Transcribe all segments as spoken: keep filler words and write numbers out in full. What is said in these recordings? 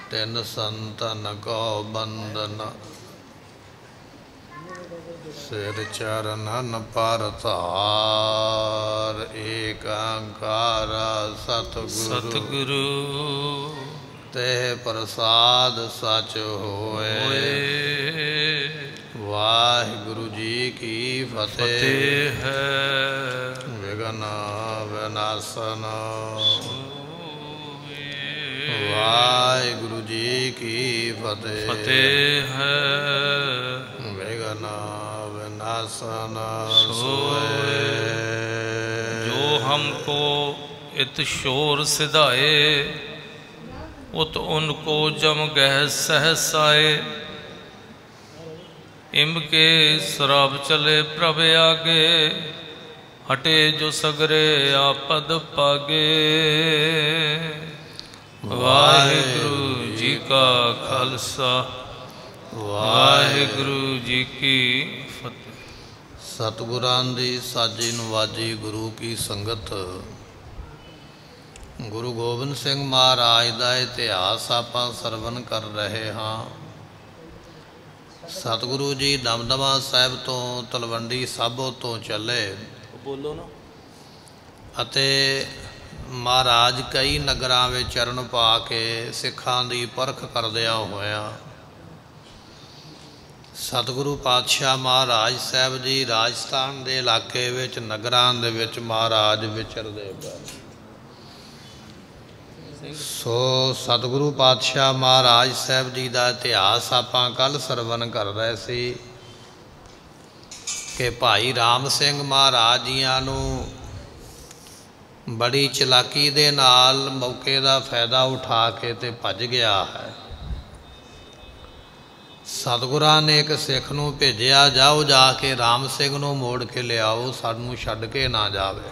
ਤਿੰਨ ਸੰਤਨ ਕੋ ਬੰਦਨ, ਸਿਰ ਚਰਨਨ ਪਰ ਧਾਰ। ਏਕ ਓੰਕਾਰ ਸਤਿਗੁਰੂ ਸਤਿਗੁਰੂ ਤੇ ਪ੍ਰਸਾਦ ਸਚ ਹੋਏ। ਵਾਹਿਗੁਰੂ ਜੀ ਕੀ ਫਤਿਹ ਹੈ। ਵਿਗਨ ਵਿਨਾਸ਼ਨ। ਵਾਹਿਗੁਰੂ ਜੀ ਕੀ ਫਤਿਹ ਫਤਿਹ ਹੈ। ਵਿਗਨ विनाशन सोए। जो हमको इत शोर सिधाए, उत उनको जम गह सहसाए। इनके शराब चले प्रभ आगे, हटे जो सगरे आपद पागे। वाहिगुरु जी का खालसा, वाहिगुरु जी की फतेह। सतगुरां दी साजी नवाजी गुरु की संगत। गुरु गोबिंद सिंह महाराज का इतिहास आपां सरवण कर रहे हाँ। सतगुरु जी दमदमा साहिब तो तलवंडी साबो तो चले, बोलो ना, अते महाराज कई नगरां विच चरण पा के सिखां दी परख करदियां होया सतगुरु पातशाह महाराज साहब जी राजस्थान के इलाके विच नगरां दे विच महाराज विचरदे पए। सो सतगुरु पातशाह महाराज साहब जी का इतिहास आपां कल सरवण कर रहे सी कि भाई राम सिंह महाराज जियां नूं बड़ी चलाकी दे नाल मौके का फायदा उठा के ते भज गया है। सतगुरां ने एक सिख नूं भेजिया, जाओ जाके राम सिंह नूं मोड़ के लियाओ, सानूं छड्ड के ना जावे।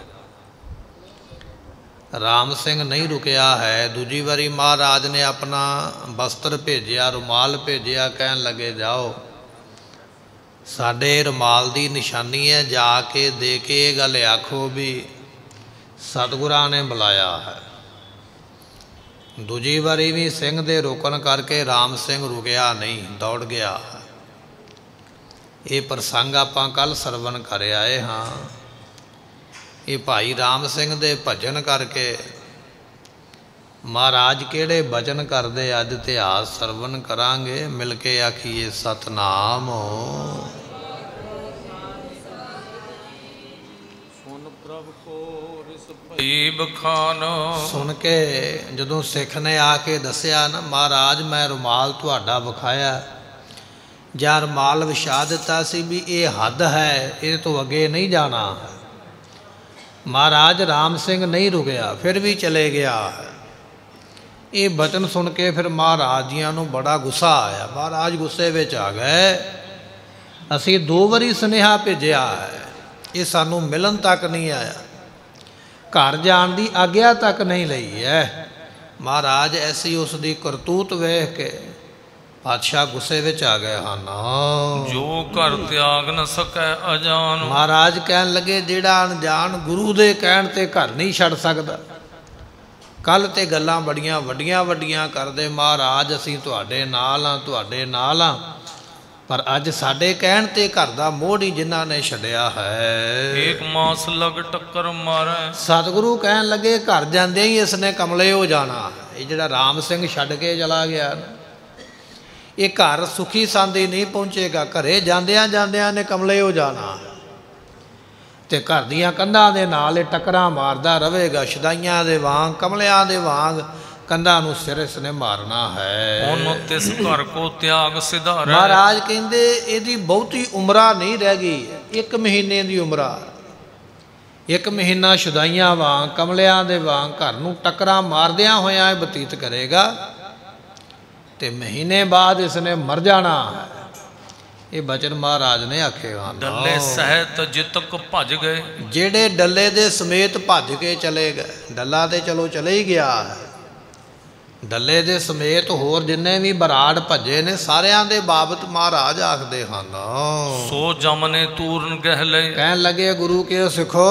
राम सिंह नहीं रुकिया है। दूजी बारी महाराज ने अपना वस्त्र भेजिया, रुमाल भेजिया, कहन लगे जाओ साडे रुमाल की निशानी है, जाके दे के ये गल आखो भी सतगुरां ने बुलाया है। दूजी बारी भी सिंह दे रोकन करके राम सिंह रुकिया नहीं, दौड़ गया। ये प्रसंग आपां कल सरवण कर आए हाँ। ये भाई राम सिंह दे भजन करके महाराज केड़े भजन करदे अज इतिहास सरवण करांगे। मिल के आखिए सतनाम। सुन के जदों सिख ने आके दसिया ना, महाराज मैं रुमाल तुहाडा विखाया जां रुमाल विछा दिता सी भी ये हद है, ये तो अगे नहीं जाना। महाराज राम सिंह नहीं रुकिया, फिर भी चले गया है। ये बचन सुन के फिर महाराज जियां नूं बड़ा गुस्सा आया। महाराज गुस्से विच आ गए, असीं दो वारी सुनेहा भेजिया है, ये सानूं मिलन तक नहीं आया, घर जाण दी आग्या तक नहीं लई है। महाराज ऐसी उसकी करतूत वेख के पातशाह गुस्से विच आ गए हाँ। जो घर त्याग न सकै अजान। महाराज कहन लगे जेड़ा अनजान गुरु दे कहण ते घर नहीं छड़ सकदा। कल ते गल्लां बड़ियां वड्डियां वड्डियां करदे महाराज, असीं तुहाडे नाल हां, तुहाडे नाल हां, पर अज साडे कहण ते घर दा मोह ही जिन्हां ने छड्डिया है। एक मास लग टक्कर मारे। सतगुरु कहन लगे घर जांदे ही इसने कमले हो जाना। ये जिहड़ा राम सिंह छड्ड के चला गया ना, ये घर सुखी सांदी नहीं पहुँचेगा, घरे जांदियां जांदियां ने कमले हो जाना ते घर दीयां कंधां दे नाल टक्करां मारदा रहेगा। शदाइयां दे वांग, कमलियां दे वांग कंधा नूं सिर इसने मारना है। तिस घर को त्याग सिधारा। महाराज कहंदे इहदी बहुती उमरा नहीं रह गई, एक महीने की उमरा। एक महीना शुदाइयां वांग, कमलियां दे वांग घर नूं टक्करां मारदियां होया बतीत करेगा ते महीने बाद इसने मर जाना है। ये बचन महाराज ने आखे। डल्ले सहित जितक भज गए। जेड़े डल्ले दे समेत भज के चले गए। डल्ला ते चलो चले ही गया है, डल्ले दे समेत होर जिन्ने भी बराड़ भजे ने सारियां दे बाबत महाराज आखदे हन। सो जम ने तूरन गह ले। कहन लगे गुरु के सिखो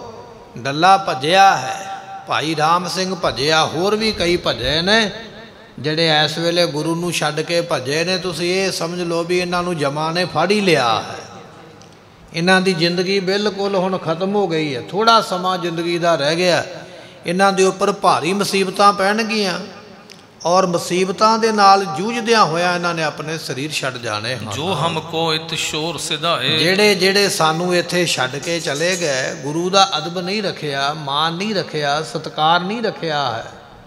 डल्ला भजया है, भाई राम सिंह भजया, होर भी कई भजे ने, ਜਿਹੜੇ ਇਸ ਵੇਲੇ ਗੁਰੂ ਨੂੰ ਛੱਡ ਕੇ ਭੱਜੇ ਨੇ, ਤੁਸੀਂ ਇਹ ਸਮਝ ਲਓ ਵੀ ਇਹਨਾਂ ਨੂੰ ਜਮਾਂ ਨੇ ਫੜ ਹੀ ਲਿਆ ਹੈ। ਇਹਨਾਂ ਦੀ ਜ਼ਿੰਦਗੀ ਬਿਲਕੁਲ ਹੁਣ ਖਤਮ ਹੋ ਗਈ ਹੈ। ਥੋੜ੍ਹਾ ਸਮਾਂ ਜ਼ਿੰਦਗੀ ਦਾ ਰਹਿ ਗਿਆ। ਇਹਨਾਂ ਦੇ ਉੱਪਰ ਭਾਰੀ ਮੁਸੀਬਤਾਂ ਪੈਣਗੀਆਂ ਔਰ ਮੁਸੀਬਤਾਂ ਦੇ ਨਾਲ ਜੂਝਦਿਆਂ ਹੋਇਆ ਇਹਨਾਂ ਨੇ ਆਪਣੇ ਸਰੀਰ ਛੱਡ ਜਾਣੇ ਹਨ। ਜੋ ਹਮਕੋ ਇਤ ਸ਼ੋਰ ਸਿਧਾਏ, ਜਿਹੜੇ ਜਿਹੜੇ ਸਾਨੂੰ ਇੱਥੇ ਛੱਡ ਕੇ ਚਲੇ ਗਏ, ਗੁਰੂ ਦਾ ਅਦਬ ਨਹੀਂ ਰੱਖਿਆ, ਮਾਨ ਨਹੀਂ ਰੱਖਿਆ, ਸਤਿਕਾਰ ਨਹੀਂ ਰੱਖਿਆ ਹੈ,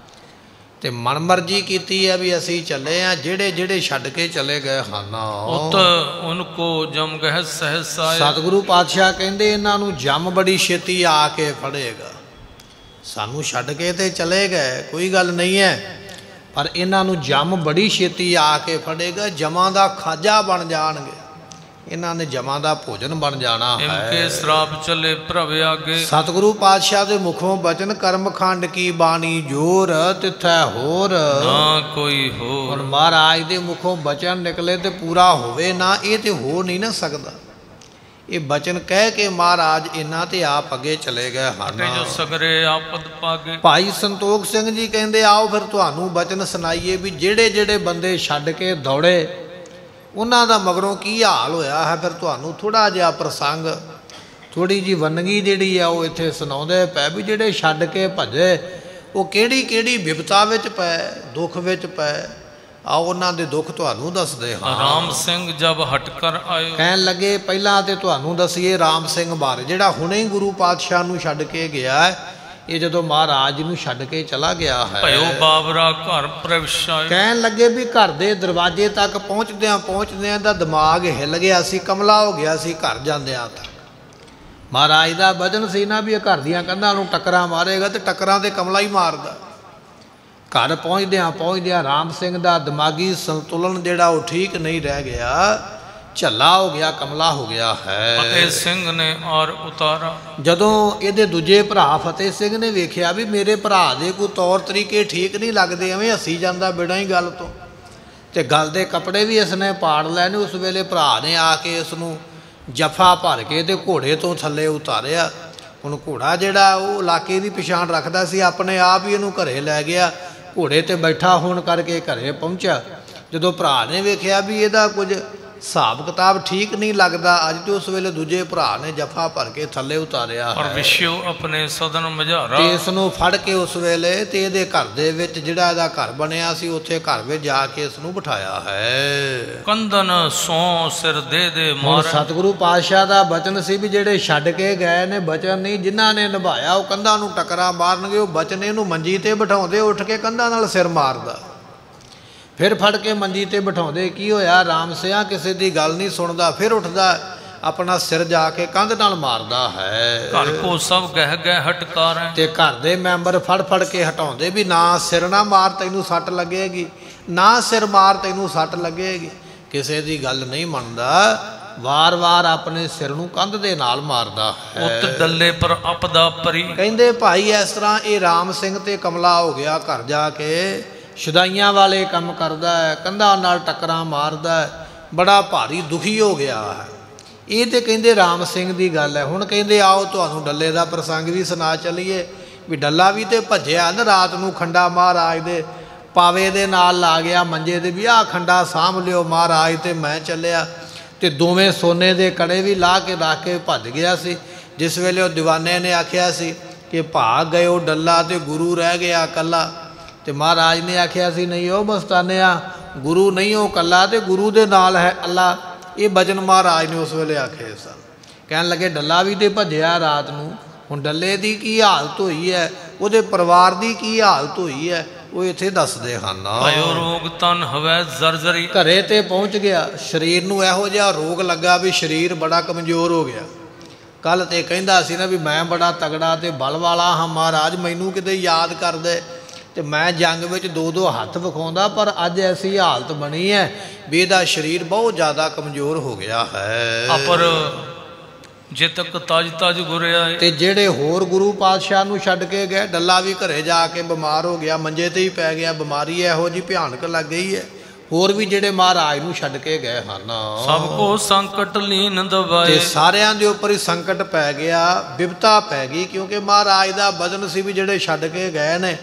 ਤੇ ਮਨਮਰਜ਼ੀ ਕੀਤੀ ਹੈ ਵੀ ਅਸੀਂ ਚੱਲੇ ਆ। ਜਿਹੜੇ ਜਿਹੜੇ ਛੱਡ ਕੇ ਚਲੇ ਗਏ ਹਨ, ਉਤ ਉਨਕੋ ਜਮ ਗਹਿ ਸਹਸਾਏ। ਸਤਿਗੁਰੂ ਪਾਤਸ਼ਾਹ ਕਹਿੰਦੇ ਇਹਨਾਂ ਨੂੰ ਜਮ ਬੜੀ ਛੇਤੀ ਆ ਕੇ ਫੜੇਗਾ। ਸਾਨੂੰ ਛੱਡ ਕੇ ਤੇ ਚਲੇ ਗਏ, ਕੋਈ ਗੱਲ ਨਹੀਂ ਹੈ, ਪਰ ਇਹਨਾਂ ਨੂੰ ਜਮ ਬੜੀ ਛੇਤੀ ਆ ਕੇ ਫੜੇਗਾ। ਜਮਾਂ ਦਾ ਖਾਜਾ ਬਣ ਜਾਣਗੇ, ਇਹਨਾਂ ਨੇ ਜਮਾਂ ਦਾ ਭੋਜਨ ਬਣ ਜਾਣਾ ਹੈ। ਇਨਕੇ ਸ਼ਰਾਪ ਚੱਲੇ ਪ੍ਰਭ ਆਗੇ। ਸਤਿਗੁਰੂ ਪਾਤਸ਼ਾਹ ਦੇ ਮੁਖੋਂ ਬਚਨ ਕਰਮਖੰਡ ਕੀ ਬਾਣੀ ਜੋਰ, ਤਿੱਥੈ ਹੋਰ ਨਾ ਕੋਈ ਹੋਰ। ਹੁਣ ਮਹਾਰਾਜ ਦੇ ਮੁਖੋਂ ਬਚਨ ਨਿਕਲੇ ਤੇ ਪੂਰਾ ਹੋਵੇ ਨਾ, ਇਹ ਤੇ ਹੋ ਨਹੀਂ ਨਾ ਸਕਦਾ। ਇਹ ਬਚਨ ਕਹਿ ਕੇ ਮਹਾਰਾਜ ਇਹਨਾਂ ਤੇ ਆਪ ਅੱਗੇ ਚਲੇ ਗਏ ਹਨ। ਜੋ ਸਗਰੇ ਆਪਦ ਪਾਗੇ। ਭਾਈ ਸੰਤੋਖ ਸਿੰਘ ਜੀ ਕਹਿੰਦੇ ਆਓ ਫਿਰ ਤੁਹਾਨੂੰ ਬਚਨ ਸੁਣਾਈਏ ਵੀ ਜਿਹੜੇ ਜਿਹੜੇ ਬੰਦੇ ਛੱਡ ਕੇ ਦੌੜੇ ਉਹਨਾਂ ਦਾ ਮਗਰੋਂ ਕੀ ਹਾਲ ਹੋਇਆ ਹੈ। ਫਿਰ ਤੁਹਾਨੂੰ ਥੋੜ੍ਹਾ ਜਿਹਾ ਪ੍ਰਸੰਗ, ਥੋੜ੍ਹੀ ਜਿਹੀ ਵੰਨਗੀ ਜਿਹੜੀ ਆ ਉਹ ਇੱਥੇ ਸੁਣਾਉਂਦੇ ਪਏ ਵੀ ਜਿਹੜੇ ਛੱਡ ਕੇ ਭੱਜੇ ਉਹ ਕਿਹੜੀ ਕਿਹੜੀ ਬਿਪਤਾ ਵਿੱਚ ਪਏ, ਦੁੱਖ ਵਿੱਚ ਪਏ। ਆਓ ਉਹਨਾਂ ਦੇ ਦੁੱਖ ਤੁਹਾਨੂੰ ਦੱਸਦੇ ਹਾਂ। ਰਾਮ ਸਿੰਘ ਜਬ ਹਟ ਕਰ ਆਇਓ। ਕਹਿਣ ਲੱਗੇ ਪਹਿਲਾਂ ਤੇ ਤੁਹਾਨੂੰ ਦੱਸੀਏ ਰਾਮ ਸਿੰਘ ਬਾਰੇ, ਜਿਹੜਾ ਹੁਣੇ ਹੀ ਗੁਰੂ ਪਾਤਸ਼ਾਹ ਨੂੰ ਛੱਡ ਕੇ ਗਿਆ ਹੈ। ਇਹ ਜਦੋਂ ਮਹਾਰਾਜ ਨੂੰ ਛੱਡ ਕੇ ਚਲਾ ਗਿਆ ਹੈ, ਭਇਓ ਬਾਬਰਾ ਘਰ ਪ੍ਰਵਿਸ਼ਾਏ। ਕਹਿਣ ਲੱਗੇ ਵੀ ਘਰ ਦੇ ਦਰਵਾਜ਼ੇ ਤੱਕ ਪਹੁੰਚਦਿਆਂ ਪਹੁੰਚਦਿਆਂ ਦਾ ਦਿਮਾਗ ਹਿੱਲ ਗਿਆ ਸੀ, ਕਮਲਾ ਹੋ ਗਿਆ ਸੀ ਘਰ ਜਾਂਦਿਆਂ ਤੱਕ। ਮਹਾਰਾਜ ਦਾ ਬਚਨ ਸੀ ਨਾ ਵੀ ਇਹ ਘਰ ਦੀਆਂ ਕੰਧਾਂ ਨੂੰ ਟੱਕਰਾਂ ਮਾਰੇਗਾ, ਤੇ ਟੱਕਰਾਂ ਤੇ ਕਮਲਾ ਹੀ ਮਾਰਦਾ। ਘਰ ਪਹੁੰਚਦਿਆਂ ਪਹੁੰਚਦਿਆਂ ਰਾਮ ਸਿੰਘ ਦਾ ਦਿਮਾਗੀ ਸੰਤੁਲਨ ਜਿਹੜਾ ਉਹ ਠੀਕ ਨਹੀਂ ਰਹਿ ਗਿਆ, ਝੱਲਾ ਹੋ ਗਿਆ, ਕਮਲਾ ਹੋ ਗਿਆ ਹੈ। ਫਤਿਹ ਸਿੰਘ ਨੇ ਔਰ ਉਤਾਰਾ। ਜਦੋਂ ਇਹਦੇ ਦੂਜੇ ਭਰਾ ਫਤਿਹ ਸਿੰਘ ਨੇ ਵੇਖਿਆ ਵੀ ਮੇਰੇ ਭਰਾ ਦੇ ਕੋਈ ਤੌਰ ਤਰੀਕੇ ਠੀਕ ਨਹੀਂ ਲੱਗਦੇ, ਐਵੇਂ ਹੱਸੀ ਜਾਂਦਾ ਬਿਨਾਂ ਹੀ ਗੱਲ ਤੋਂ, ਤੇ ਗੱਲ ਦੇ ਕੱਪੜੇ ਵੀ ਇਸ ਨੇ ਪਾੜ ਲਏ ਨੇ। ਉਸ ਵੇਲੇ ਭਰਾ ਨੇ ਆ ਕੇ ਇਸ ਨੂੰ ਜਫਾ ਭਰ ਕੇ ਤੇ ਘੋੜੇ ਤੋਂ ਥੱਲੇ ਉਤਾਰਿਆ। ਹੁਣ ਘੋੜਾ ਜਿਹੜਾ ਉਹ ਇਲਾਕੇ ਦੀ ਪਛਾਣ ਰੱਖਦਾ ਸੀ, ਆਪਣੇ ਆਪ ਹੀ ਇਹਨੂੰ ਘਰੇ ਲੈ ਗਿਆ। ਘੋੜੇ ਤੇ ਬੈਠਾ ਹੋਣ ਕਰਕੇ ਘਰੇ ਪਹੁੰਚਿਆ। ਜਦੋਂ ਭਰਾ ਨੇ ਵੇਖਿਆ ਵੀ ਇਹਦਾ ਕੁਝ ਹਿਸਾਬ ਕਿਤਾਬ ਠੀਕ ਨਹੀਂ ਲੱਗਦਾ ਅੱਜ, ਤੇ ਉਸ ਵੇਲੇ ਦੂਜੇ ਭਰਾ ਨੇ ਜਫਾ ਭਰ ਕੇ ਥੱਲੇ ਉਤਾਰਿਆ ਔਰ ਵਿਸ਼ਿਓ ਆਪਣੇ ਸਦਨ ਮਝਾਰਾ। ਤੇ ਇਸ ਨੂੰ ਫੜ ਕੇ ਉਸ ਵੇਲੇ ਤੇ ਇਹਦੇ ਘਰ ਦੇ ਵਿੱਚ ਜਿਹੜਾ ਇਹਦਾ ਘਰ ਬਣਿਆ ਸੀ ਉੱਥੇ ਘਰ ਵਿੱਚ ਜਾ ਕੇ ਇਸ ਨੂੰ ਬਿਠਾਇਆ ਹੈ। ਕੰਦਨ ਸੌ ਸਿਰ ਦੇ ਦੇ ਮਾਰ। ਸਤਿਗੁਰੂ ਪਾਤਸ਼ਾਹ ਦਾ ਬਚਨ ਸੀ ਵੀ ਜਿਹੜੇ ਛੱਡ ਕੇ ਗਏ ਨੇ, ਬਚਨ ਨਹੀਂ ਜਿਨ੍ਹਾਂ ਨੇ ਨਿਭਾਇਆ ਉਹ ਕੰਧਾਂ ਨੂੰ ਟੱਕਰਾਂ ਮਾਰਨਗੇ। ਉਹ ਬਚਨ ਇਹਨੂੰ ਮੰਜੀ ਤੇ ਬਿਠਾਉਂਦੇ, ਉੱਠ ਕੇ ਕੰਧਾਂ ਨਾਲ ਸਿਰ ਮਾਰਦਾ। ਫਿਰ ਫੜ ਕੇ ਮੰਜੀ ਤੇ ਬਿਠਾਉਂਦੇ, ਕੀ ਹੋਇਆ ਰਾਮ ਸਿਆ ਕਿਸੇ ਦੀ ਗੱਲ ਨਹੀਂ ਸੁਣਦਾ, ਫਿਰ ਉੱਠਦਾ ਆਪਣਾ ਸਿਰ ਜਾ ਕੇ ਕੰਧ ਨਾਲ ਮਾਰਦਾ ਹੈ। ਘਰ ਕੋ ਸਭ ਗਹਿ ਗਹਿ ਹਟਕਾਰ ਹੈ। ਤੇ ਘਰ ਦੇ ਮੈਂਬਰ ਫੜ ਫੜ ਕੇ ਹਟਾਉਂਦੇ ਵੀ ਨਾ ਸਿਰ ਨਾ ਮਾਰ ਤੈਨੂੰ ਸੱਟ ਲੱਗੇਗੀ, ਨਾ ਸਿਰ ਮਾਰ ਤੈਨੂੰ ਸੱਟ ਲੱਗੇਗੀ। ਕਿਸੇ ਦੀ ਗੱਲ ਨਹੀਂ ਮੰਨਦਾ, ਵਾਰ-ਵਾਰ ਆਪਣੇ ਸਿਰ ਨੂੰ ਕੰਧ ਦੇ ਨਾਲ ਮਾਰਦਾ ਹੈ। ਉਤ ਡੱਲੇ ਪਰ ਅਪਦਾ ਪਰੀ। ਕਹਿੰਦੇ ਭਾਈ ਇਸ ਤਰ੍ਹਾਂ ਇਹ ਰਾਮ ਸਿੰਘ ਤੇ ਕਮਲਾ ਹੋ ਗਿਆ। ਘਰ ਜਾ ਕੇ ਸ਼ੁਦਾਈਆਂ ਵਾਲੇ ਕੰਮ ਕਰਦਾ ਹੈ, ਕੰਧਾਂ ਨਾਲ ਟੱਕਰਾਂ ਮਾਰਦਾ ਹੈ, ਬੜਾ ਭਾਰੀ ਦੁਖੀ ਹੋ ਗਿਆ ਹੈ। ਇਹ ਤੇ ਕਹਿੰਦੇ ਰਾਮ ਸਿੰਘ ਦੀ ਗੱਲ ਹੈ। ਹੁਣ ਕਹਿੰਦੇ ਆਓ ਤੁਹਾਨੂੰ ਡੱਲੇ ਦਾ ਪ੍ਰਸੰਗ ਵੀ ਸੁਣਾ ਚੱਲੀਏ ਵੀ ਡੱਲਾ ਵੀ ਤੇ ਭੱਜਿਆ ਨਾ ਰਾਤ ਨੂੰ ਖੰਡਾ ਮਹਾਰਾਜ ਦੇ ਪਾਵੇ ਦੇ ਨਾਲ ਲਾ ਗਿਆ ਮੰਜੇ ਦੇ ਵੀ ਆਹ ਖੰਡਾ ਸਾਂਭ ਲਿਓ ਮਹਾਰਾਜ, ਤੇ ਮੈਂ ਚੱਲਿਆ। ਤੇ ਦੋਵੇਂ ਸੋਨੇ ਦੇ ਕੜੇ ਵੀ ਲਾ ਕੇ ਰੱਖ ਕੇ ਭੱਜ ਗਿਆ ਸੀ। ਜਿਸ ਵੇਲੇ ਉਹ ਦੀਵਾਨੇ ਨੇ ਆਖਿਆ ਸੀ ਕਿ ਭਾਗ ਗਏ ਉਹ ਡੱਲਾ ਤੇ ਗੁਰੂ ਰਹਿ ਗਿਆ ਇਕੱਲਾ, ਤੇ ਮਹਾਰਾਜ ਨੇ ਆਖਿਆ ਸੀ ਨਹੀਂ ਉਹ ਮਸਤਾਨਿਆ, ਗੁਰੂ ਨਹੀਂ ਉਹ ਇਕੱਲਾ ਤੇ ਗੁਰੂ ਦੇ ਨਾਲ ਹੈ ਅੱਲਾ। ਇਹ ਬਚਨ ਮਹਾਰਾਜ ਨੇ ਉਸ ਵੇਲੇ ਆਖੇ ਸਨ। ਕਹਿਣ ਲੱਗੇ ਡੱਲਾ ਵੀ ਤੇ ਭੱਜਿਆ ਰਾਤ ਨੂੰ, ਹੁਣ ਡੱਲੇ ਦੀ ਕੀ ਹਾਲਤ ਹੋਈ ਹੈ, ਉਹਦੇ ਪਰਿਵਾਰ ਦੀ ਕੀ ਹਾਲਤ ਹੋਈ ਹੈ, ਉਹ ਇੱਥੇ ਦੱਸਦੇ ਹਨ। ਭਇਓ ਰੋਗ ਤਨ ਹਵੈ ਜ਼ਰਜ਼ਰੀ। ਘਰੇ ਤੇ ਪਹੁੰਚ ਗਿਆ, ਸਰੀਰ ਨੂੰ ਇਹੋ ਜਿਹਾ ਰੋਗ ਲੱਗਾ ਵੀ ਸਰੀਰ ਬੜਾ ਕਮਜ਼ੋਰ ਹੋ ਗਿਆ। ਕੱਲ ਤੇ ਕਹਿੰਦਾ ਸੀ ਨਾ ਵੀ ਮੈਂ ਬੜਾ ਤਗੜਾ ਤੇ ਬਲ ਵਾਲਾ ਹਾਂ ਮਹਾਰਾਜ, ਮੈਨੂੰ ਕਿਤੇ ਯਾਦ ਕਰਦੇ, ਤੇ ਮੈਂ ਜੰਗ ਵਿੱਚ ਦੋ ਦੋ ਹੱਥ ਵਿਖਾਉਂਦਾ, ਪਰ ਅੱਜ ਐਸੀ ਹਾਲਤ ਬਣੀ ਹੈ ਵੀ ਇਹਦਾ ਸਰੀਰ ਬਹੁਤ ਜ਼ਿਆਦਾ ਕਮਜ਼ੋਰ ਹੋ ਗਿਆ ਹੈ। ਅਪਰ ਜੇ ਤੱਕ ਤਾਜ ਤਾਜ ਗੁਰਿਆ। ਤੇ ਜਿਹੜੇ ਹੋਰ ਗੁਰੂ ਪਾਤਸ਼ਾਹ ਨੂੰ ਛੱਡ ਕੇ ਗਏ, ਡੱਲਾ ਵੀ ਘਰੇ ਜਾ ਕੇ ਬਿਮਾਰ ਹੋ ਗਿਆ, ਮੰਜੇ ਤੇ ਹੀ ਪੈ ਗਿਆ। ਬਿਮਾਰੀ ਇਹੋ ਜਿਹੀ ਭਿਆਨਕ ਲੱਗ ਗਈ ਹੈ। ਹੋਰ ਵੀ ਜਿਹੜੇ ਮਹਾਰਾਜ ਨੂੰ ਛੱਡ ਕੇ ਗਏ ਹਨ, ਸਭ ਕੋ ਸੰਕਟ ਲੀਨ ਦਵਾਏ। ਤੇ ਸਾਰਿਆਂ ਦੇ ਉੱਪਰ ਹੀ ਸੰਕਟ ਪੈ ਗਿਆ, ਬਿਪਤਾ ਪੈ ਗਈ, ਕਿਉਂਕਿ ਮਹਾਰਾਜ ਦਾ ਬਚਨ ਸੀ ਵੀ ਜਿਹੜੇ ਛੱਡ ਕੇ ਗਏ ਨੇ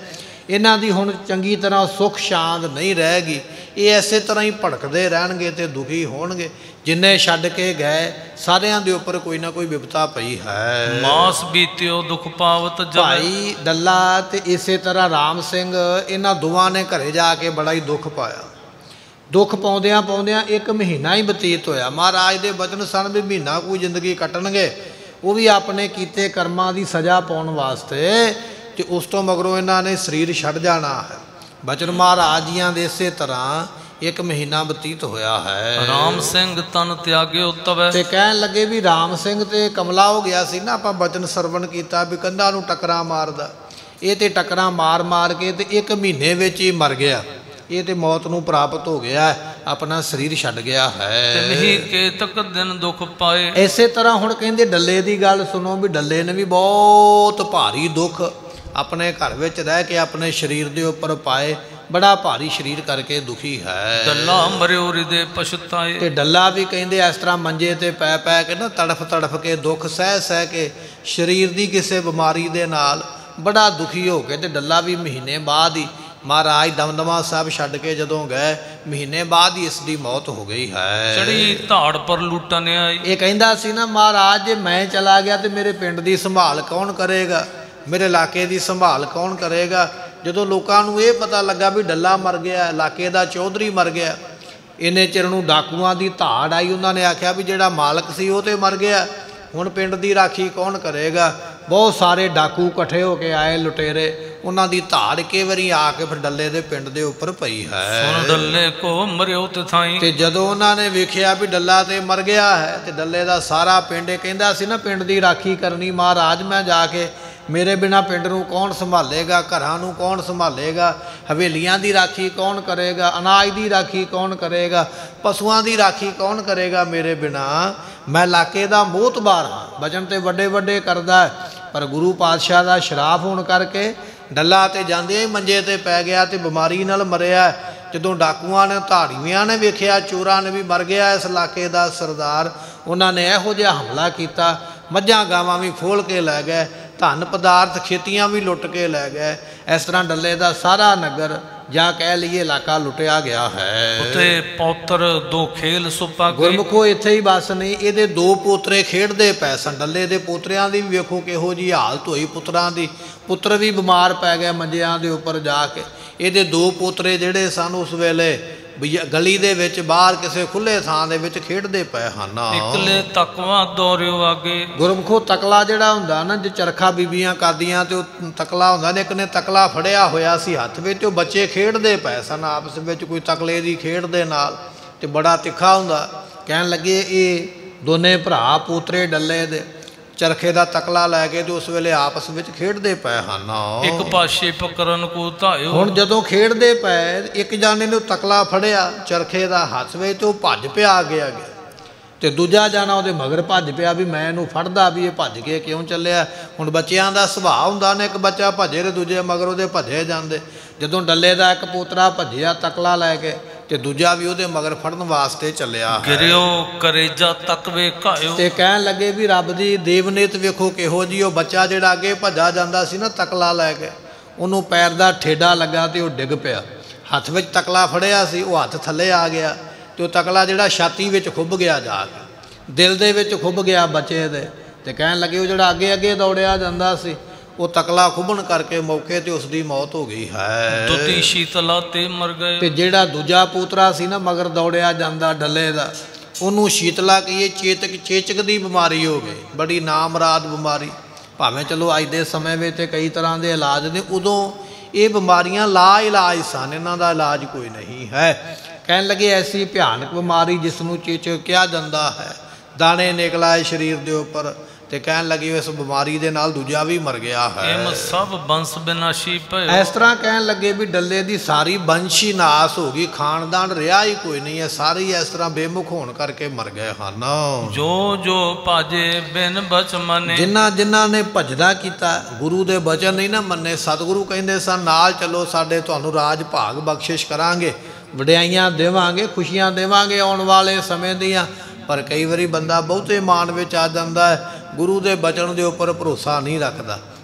ਇਹਨਾਂ ਦੀ ਹੁਣ ਚੰਗੀ ਤਰ੍ਹਾਂ ਸੁੱਖ ਸ਼ਾਂਤ ਨਹੀਂ ਰਹੇਗੀ। ਇਹ ਐਸੇ ਤਰ੍ਹਾਂ ਹੀ ਭੜਕਦੇ ਰਹਿਣਗੇ ਅਤੇ ਦੁਖੀ ਹੋਣਗੇ। ਜਿੰਨੇ ਛੱਡ ਕੇ ਗਏ ਸਾਰਿਆਂ ਦੇ ਉੱਪਰ ਕੋਈ ਨਾ ਕੋਈ ਵਿਪਤਾ ਪਈ ਹੈ। ਮਾਸ ਬੀਤਿਓ ਦੁਖ ਪਾਵਤ ਜਬ। ਭਾਈ ਡੱਲਾ ਤੇ ਇਸੇ ਤਰ੍ਹਾਂ ਰਾਮ ਸਿੰਘ, ਇਹਨਾਂ ਦੋਵਾਂ ਨੇ ਘਰੇ ਜਾ ਕੇ ਬੜਾ ਹੀ ਦੁੱਖ ਪਾਇਆ। ਦੁੱਖ ਪਾਉਂਦਿਆਂ ਪਾਉਂਦਿਆਂ ਇੱਕ ਮਹੀਨਾ ਹੀ ਬਤੀਤ ਹੋਇਆ। ਮਹਾਰਾਜ ਦੇ ਬਚਨ ਸਨ ਵੀ ਮਹੀਨਾ ਕੋਈ ਜ਼ਿੰਦਗੀ ਕੱਟਣਗੇ, ਉਹ ਵੀ ਆਪਣੇ ਕੀਤੇ ਕਰਮਾਂ ਦੀ ਸਜ਼ਾ ਪਾਉਣ ਵਾਸਤੇ, ਅਤੇ ਉਸ ਤੋਂ ਮਗਰੋਂ ਇਹਨਾਂ ਨੇ ਸਰੀਰ ਛੱਡ ਜਾਣਾ ਹੈ। ਬਚਨ ਮਹਾਰਾਜ ਜੀਆਂ ਦੇ ਇਸੇ ਤਰ੍ਹਾਂ ਇੱਕ ਮਹੀਨਾ ਬਤੀਤ ਹੋਇਆ ਹੈ। ਰਾਮ ਸਿੰਘ ਤਨ ਤਿਆਗਿਓ ਤਵੈ। ਤੇ ਕਹਿਣ ਲੱਗੇ ਵੀ ਰਾਮ ਸਿੰਘ ਤੇ ਕਮਲਾ ਹੋ ਗਿਆ ਸੀ ਨਾ, ਆਪਾਂ ਬਚਨ ਸਰਵਣ ਕੀਤਾ ਵੀ ਕੰਧਾਂ ਨੂੰ ਟੱਕਰਾਂ ਮਾਰਦਾ, ਇਹ ਤੇ ਟੱਕਰਾਂ ਮਾਰ ਮਾਰ ਕੇ ਤੇ ਇੱਕ ਮਹੀਨੇ ਵਿੱਚ ਹੀ ਮਰ ਗਿਆ। ਇਹ ਤੇ ਮੌਤ ਨੂੰ ਪ੍ਰਾਪਤ ਹੋ ਗਿਆ, ਆਪਣਾ ਸਰੀਰ ਛੱਡ ਗਿਆ ਹੈ। ਤਿਨਹੀ ਕੇਤਕ ਦਿਨ ਦੁੱਖ ਪਾਏ। ਇਸੇ ਤਰ੍ਹਾਂ ਹੁਣ ਕਹਿੰਦੇ ਡੱਲੇ ਦੀ ਗੱਲ ਸੁਣੋ ਵੀ ਡੱਲੇ ਨੇ ਵੀ ਬਹੁਤ ਭਾਰੀ ਦੁੱਖ ਆਪਣੇ ਘਰ ਵਿੱਚ ਰਹਿ ਕੇ ਆਪਣੇ ਸਰੀਰ ਦੇ ਉੱਪਰ ਪਾਏ। ਬੜਾ ਭਾਰੀ ਸਰੀਰ ਕਰਕੇ ਦੁਖੀ ਹੈ। ਡੱਲਾ ਮਰਿਓ ਹਿਰਦੇ ਪਛਤਾਏ। ਤੇ ਡੱਲਾ ਵੀ ਕਹਿੰਦੇ ਇਸ ਤਰ੍ਹਾਂ ਮੰਜੇ ਤੇ ਪੈ ਪੈ ਕੇ ਨਾ ਤੜਫ ਤੜਫ ਕੇ ਦੁੱਖ ਸਹਿ ਸਹਿ ਕੇ ਸਰੀਰ ਦੀ ਕਿਸੇ ਬਿਮਾਰੀ ਦੇ ਨਾਲ ਬੜਾ ਦੁਖੀ ਹੋ ਕੇ, ਤੇ ਡੱਲਾ ਵੀ ਮਹੀਨੇ ਬਾਅਦ ਹੀ ਮਹਾਰਾਜ ਦਮਦਮਾ ਸਾਹਿਬ ਛੱਡ ਕੇ ਜਦੋਂ ਗਏ, ਮਹੀਨੇ ਬਾਅਦ ਹੀ ਇਸ ਦੀ ਮੌਤ ਹੋ ਗਈ ਹੈ। ਚੜੀ ਧਾੜ ਪਰ ਲੁੱਟਣ ਆਈ। ਇਹ ਕਹਿੰਦਾ ਸੀ ਨਾ ਮਹਾਰਾਜ ਜੇ ਮੈਂ ਚਲਾ ਗਿਆ ਤੇ ਮੇਰੇ ਪਿੰਡ ਦੀ ਸੰਭਾਲ ਕੌਣ ਕਰੇਗਾ, ਮੇਰੇ ਇਲਾਕੇ ਦੀ ਸੰਭਾਲ ਕੌਣ ਕਰੇਗਾ। ਜਦੋਂ ਲੋਕਾਂ ਨੂੰ ਇਹ ਪਤਾ ਲੱਗਾ ਵੀ ਡੱਲਾ ਮਰ ਗਿਆ, ਇਲਾਕੇ ਦਾ ਚੌਧਰੀ ਮਰ ਗਿਆ, ਇੰਨੇ ਚਿਰ ਨੂੰ ਡਾਕੂਆਂ ਦੀ ਧਾੜ ਆਈ। ਉਹਨਾਂ ਨੇ ਆਖਿਆ ਵੀ ਜਿਹੜਾ ਮਾਲਕ ਸੀ ਉਹ ਤੇ ਮਰ ਗਿਆ, ਹੁਣ ਪਿੰਡ ਦੀ ਰਾਖੀ ਕੌਣ ਕਰੇਗਾ। ਬਹੁਤ ਸਾਰੇ ਡਾਕੂ ਇਕੱਠੇ ਹੋ ਕੇ ਆਏ, ਲੁਟੇਰੇ, ਉਹਨਾਂ ਦੀ ਧਾੜ ਕਈ ਵਾਰੀ ਆ ਕੇ ਫਿਰ ਡੱਲੇ ਦੇ ਪਿੰਡ ਦੇ ਉੱਪਰ ਪਈ ਹੈ। ਸੁਣ ਡੱਲੇ ਕੋ ਮਰਿਓ ਤੇ ਥਾਈ। ਤੇ ਜਦੋਂ ਉਹਨਾਂ ਨੇ ਵੇਖਿਆ ਵੀ ਡੱਲਾ ਤੇ ਮਰ ਗਿਆ ਹੈ, ਤੇ ਡੱਲੇ ਦਾ ਸਾਰਾ ਪਿੰਡ, ਕਹਿੰਦਾ ਸੀ ਨਾ ਪਿੰਡ ਦੀ ਰਾਖੀ ਕਰਨੀ ਮਹਾਰਾਜ, ਮੈਂ ਜਾ ਕੇ ਮੇਰੇ ਬਿਨਾਂ ਪਿੰਡ ਨੂੰ ਕੌਣ ਸੰਭਾਲੇਗਾ, ਘਰਾਂ ਨੂੰ ਕੌਣ ਸੰਭਾਲੇਗਾ, ਹਵੇਲੀਆਂ ਦੀ ਰਾਖੀ ਕੌਣ ਕਰੇਗਾ, ਅਨਾਜ ਦੀ ਰਾਖੀ ਕੌਣ ਕਰੇਗਾ, ਪਸ਼ੂਆਂ ਦੀ ਰਾਖੀ ਕੌਣ ਕਰੇਗਾ ਮੇਰੇ ਬਿਨਾਂ। ਮੈਂ ਇਲਾਕੇ ਦਾ ਮੋਹਤਬਾਰ ਹਾਂ। ਬਚਨ ਤੇ ਵੱਡੇ ਵੱਡੇ ਕਰਦਾ, ਪਰ ਗੁਰੂ ਪਾਤਸ਼ਾਹ ਦਾ ਸ਼ਰਾਪ ਹੋਣ ਕਰਕੇ ਡੱਲਾ ਤੇ ਜਾਂਦੇ ਹੀ ਮੰਜੇ ਤੇ ਪੈ ਗਿਆ ਤੇ ਬਿਮਾਰੀ ਨਾਲ ਮਰਿਆ। ਜਦੋਂ ਡਾਕੂਆਂ ਨੇ, ਧਾੜੀਆਂ ਨੇ ਵੇਖਿਆ ਚੋਰਾਂ ਨੇ ਵੀ ਮਰ ਗਿਆ ਇਸ ਇਲਾਕੇ ਦਾ ਸਰਦਾਰ, ਉਹਨਾਂ ਨੇ ਇਹੋ ਜਿਹਾ ਹਮਲਾ ਕੀਤਾ, ਮੱਝਾਂ ਗਾਵਾਂ ਵੀ ਖੋਲ ਕੇ ਲੈ ਗਏ, ਧਨ ਪਦਾਰਥ ਖੇਤੀਆਂ ਵੀ ਲੁੱਟ ਕੇ ਲੈ ਗਏ। ਇਸ ਤਰ੍ਹਾਂ ਡੱਲੇ ਦਾ ਸਾਰਾ ਨਗਰ ਜਾਂ ਕਹਿ ਲਈਏ ਇਲਾਕਾ ਲੁੱਟਿਆ ਗਿਆ ਹੈ। ਉਤੇ ਪੌਤਰ ਦੋ ਖੇਲ ਸੁਪਾ ਕੇ। ਗੁਰਮੁਖੋ ਇੱਥੇ ਹੀ ਬਸ ਨਹੀਂ, ਇਹਦੇ ਦੋ ਪੋਤਰੇ ਖੇਡਦੇ ਪਏ ਸਨ। ਡੱਲੇ ਦੇ ਪੋਤਰਿਆਂ ਦੀ ਵੀ ਵੇਖੋ ਕਿਹੋ ਜਿਹੀ ਹਾਲਤ ਹੋਈ ਪੁੱਤਰਾਂ ਦੀ। ਪੁੱਤਰ ਵੀ ਬਿਮਾਰ ਪੈ ਗਏ ਮੰਜਿਆਂ ਦੇ ਉੱਪਰ ਜਾ ਕੇ। ਇਹਦੇ ਦੋ ਪੋਤਰੇ ਜਿਹੜੇ ਸਨ ਉਸ ਵੇਲੇ ਗਲੀ ਦੇ ਵਿੱਚ ਬਾਹਰ ਕਿਸੇ ਖੁੱਲੇ ਥਾਂ ਦੇ ਵਿੱਚ ਖੇਡਦੇ ਪਏ ਹਨ। ਇਕਲੇ ਤਕਵਾ ਦੌਰਿਓ ਆਗੇ। ਗੁਰਮੁਖੋ ਤਕਲਾ ਜਿਹੜਾ ਹੁੰਦਾ ਨਾ, ਜੇ ਚਰਖਾ ਬੀਬੀਆਂ ਕਰਦੀਆਂ ਤੇ ਉਹ ਤਕਲਾ ਹੁੰਦਾ ਨੇ, ਇੱਕ ਨੇ ਤਕਲਾ ਫੜਿਆ ਹੋਇਆ ਸੀ ਹੱਥ ਵਿੱਚ, ਉਹ ਬੱਚੇ ਖੇਡਦੇ ਪਏ ਸਨ ਆਪਸ ਵਿੱਚ ਕੋਈ ਤਕਲੇ ਦੀ ਖੇਡ ਦੇ ਨਾਲ, ਤੇ ਬੜਾ ਤਿੱਖਾ ਹੁੰਦਾ। ਕਹਿਣ ਲੱਗੇ ਇਹ ਦੋਨੇ ਭਰਾ ਪੋਤਰੇ ਡੱਲੇ ਦੇ ਚਰਖੇ ਦਾ ਤਕਲਾ ਲੈ ਕੇ ਤੇ ਉਸ ਵੇਲੇ ਆਪਸ ਵਿੱਚ ਖੇਡਦੇ ਪਏ ਹਨ। ਇੱਕ ਪਾਸੇ ਪਕੜਨ ਕੋ ਧਾਇਓ। ਹੁਣ ਜਦੋਂ ਖੇਡਦੇ ਪਏ, ਇੱਕ ਜਾਨੇ ਨੇ ਤਕਲਾ ਫੜਿਆ ਚਰਖੇ ਦਾ ਹੱਥ ਵਿੱਚ, ਤੇ ਉਹ ਭੱਜ ਪਿਆ ਅੱਗੇ ਅੱਗੇ, ਤੇ ਦੂਜਾ ਜਾਣਾ ਉਹਦੇ ਮਗਰ ਭੱਜ ਪਿਆ ਵੀ ਮੈਂ ਇਹਨੂੰ ਫੜਦਾ, ਵੀ ਇਹ ਭੱਜ ਕੇ ਕਿਉਂ ਚੱਲਿਆ। ਹੁਣ ਬੱਚਿਆਂ ਦਾ ਸੁਭਾਅ ਹੁੰਦਾ ਨੇ, ਇੱਕ ਬੱਚਾ ਭੱਜੇ ਤੇ ਦੂਜੇ ਮਗਰ ਉਹਦੇ ਭੱਜੇ ਜਾਂਦੇ। ਜਦੋਂ ਡੱਲੇ ਦਾ ਇੱਕ ਪੋਤਰਾ ਭੱਜਿਆ ਤਕਲਾ ਲੈ ਕੇ, ਤੇ ਦੂਜਾ ਵੀ ਉਹਦੇ ਮਗਰ ਫੜਨ ਵਾਸਤੇ ਚੱਲਿਆ। ਗਿਰਿਓ ਕਰੇਜਾ ਤੱਕ ਵੇਖਾਇਓ। ਤੇ ਕਹਿਣ ਲੱਗੇ ਵੀ ਰੱਬ ਦੀ ਦੇਵਨੀਤ ਵੇਖੋ ਕਿਹੋ ਜੀ। ਉਹ ਬੱਚਾ ਜਿਹੜਾ ਅੱਗੇ ਭੱਜਾ ਜਾਂਦਾ ਸੀ ਨਾ ਤਕਲਾ ਲੈ ਕੇ, ਉਹਨੂੰ ਪੈਰ ਦਾ ਠੇਡਾ ਲੱਗਾ ਤੇ ਉਹ ਡਿੱਗ ਪਿਆ। ਹੱਥ ਵਿੱਚ ਤਕਲਾ ਫੜਿਆ ਸੀ, ਉਹ ਹੱਥ ਥੱਲੇ ਆ ਗਿਆ, ਤੇ ਉਹ ਤਕਲਾ ਜਿਹੜਾ ਛਾਤੀ ਵਿੱਚ ਖੁੱਭ ਗਿਆ, ਜਾ ਕੇ ਦਿਲ ਦੇ ਵਿੱਚ ਖੁੱਭ ਗਿਆ ਬੱਚੇ ਦੇ। ਤੇ ਕਹਿਣ ਲੱਗੇ ਉਹ ਜਿਹੜਾ ਅੱਗੇ ਅੱਗੇ ਦੌੜਿਆ ਜਾਂਦਾ ਸੀ, ਉਹ ਤਕਲਾ ਖੁੱਭਣ ਕਰਕੇ ਮੌਕੇ ਤੇ ਉਸ ਦੀ ਮੌਤ ਹੋ ਗਈ ਹੈ। ਦੁੱਤੀ ਸ਼ੀਤਲਾ ਤੇ ਮਰ ਗਏ। ਤੇ ਜਿਹੜਾ ਦੂਜਾ ਪੋਤਰਾ ਸੀ ਨਾ ਮਗਰ ਦੌੜਿਆ ਜਾਂਦਾ ਡੱਲੇ ਦਾ, ਉਹਨੂੰ ਸ਼ੀਤਲਾ ਕਹੀਏ ਚੇਤਕ ਚੇਚਕ ਦੀ ਬਿਮਾਰੀ ਹੋ ਗਈ, ਬੜੀ ਨਾਮਰਾਦ ਬਿਮਾਰੀ। ਭਾਵੇਂ ਚਲੋ ਅੱਜ ਦੇ ਸਮੇਂ ਵਿੱਚ ਤੇ ਕਈ ਤਰ੍ਹਾਂ ਦੇ ਇਲਾਜ ਨੇ, ਉਦੋਂ ਇਹ ਬਿਮਾਰੀਆਂ ਲਾ ਇਲਾਜ ਸਨ, ਇਹਨਾਂ ਦਾ ਇਲਾਜ ਕੋਈ ਨਹੀਂ ਹੈ। ਕਹਿਣ ਲੱਗੇ ਐਸੀ ਭਿਆਨਕ ਬਿਮਾਰੀ ਜਿਸ ਨੂੰ ਚੇਚਕ ਕਿਹਾ ਜਾਂਦਾ ਹੈ, ਦਾਣੇ ਨਿਕਲ ਆਏ ਸਰੀਰ ਦੇ ਉੱਪਰ। ਤੇ ਕਹਿਣ ਲੱਗੀ ਇਸ ਬਿਮਾਰੀ ਦੇ ਨਾਲ ਦੂਜਾ ਵੀ ਮਰ ਗਿਆ ਹੈ। ਇਹ ਸਭ ਬੰਸ ਬਿਨਾਸ਼ੀ ਪਏ। ਇਸ ਤਰ੍ਹਾਂ ਕਹਿਣ ਲੱਗੇ ਵੀ ਡੱਲੇ ਦੀ ਸਾਰੀ ਬੰਸ਼ੀ ਨਾਸ ਹੋ ਗਈ, ਖਾਨਦਾਨ ਰਿਹਾ ਹੀ ਕੋਈ ਨਹੀਂ ਹੈ, ਸਾਰੇ ਇਸ ਤਰ੍ਹਾਂ ਬੇਮੁਖ ਹੋਣ ਕਰਕੇ ਮਰ ਗਏ ਹਨ। ਜੋ ਜੋ ਭਾਜੇ ਬਿਨ ਬਚ ਮੰਨੇ। ਜਿਨ੍ਹਾਂ ਜਿਨ੍ਹਾਂ ਨੇ ਭਜਦਾ ਕੀਤਾ, ਗੁਰੂ ਦੇ ਬਚਨ ਨਹੀਂ ਨਾ ਮੰਨੇ। ਸਤਿਗੁਰੂ ਕਹਿੰਦੇ ਸਨ ਨਾਲ ਚੱਲੋ ਸਾਡੇ, ਤੁਹਾਨੂੰ ਰਾਜ ਭਾਗ ਬਖਸ਼ਿਸ਼ ਕਰਾਂਗੇ, ਵਡਿਆਈਆਂ ਦੇਵਾਂਗੇ, ਖੁਸ਼ੀਆਂ ਦੇਵਾਂਗੇ ਆਉਣ ਵਾਲੇ ਸਮੇਂ ਦੀਆਂ। ਪਰ ਕਈ ਵਾਰੀ ਬੰਦਾ ਬਹੁਤੇ ਮਾਨ ਵਿੱਚ ਆ ਜਾਂਦਾ ਹੈ, ਗੁਰੂ ਦੇ ਬਚਨ ਦੇ ਉੱਪਰ ਭਰੋਸਾ ਨਹੀਂ ਰੱਖਦਾ।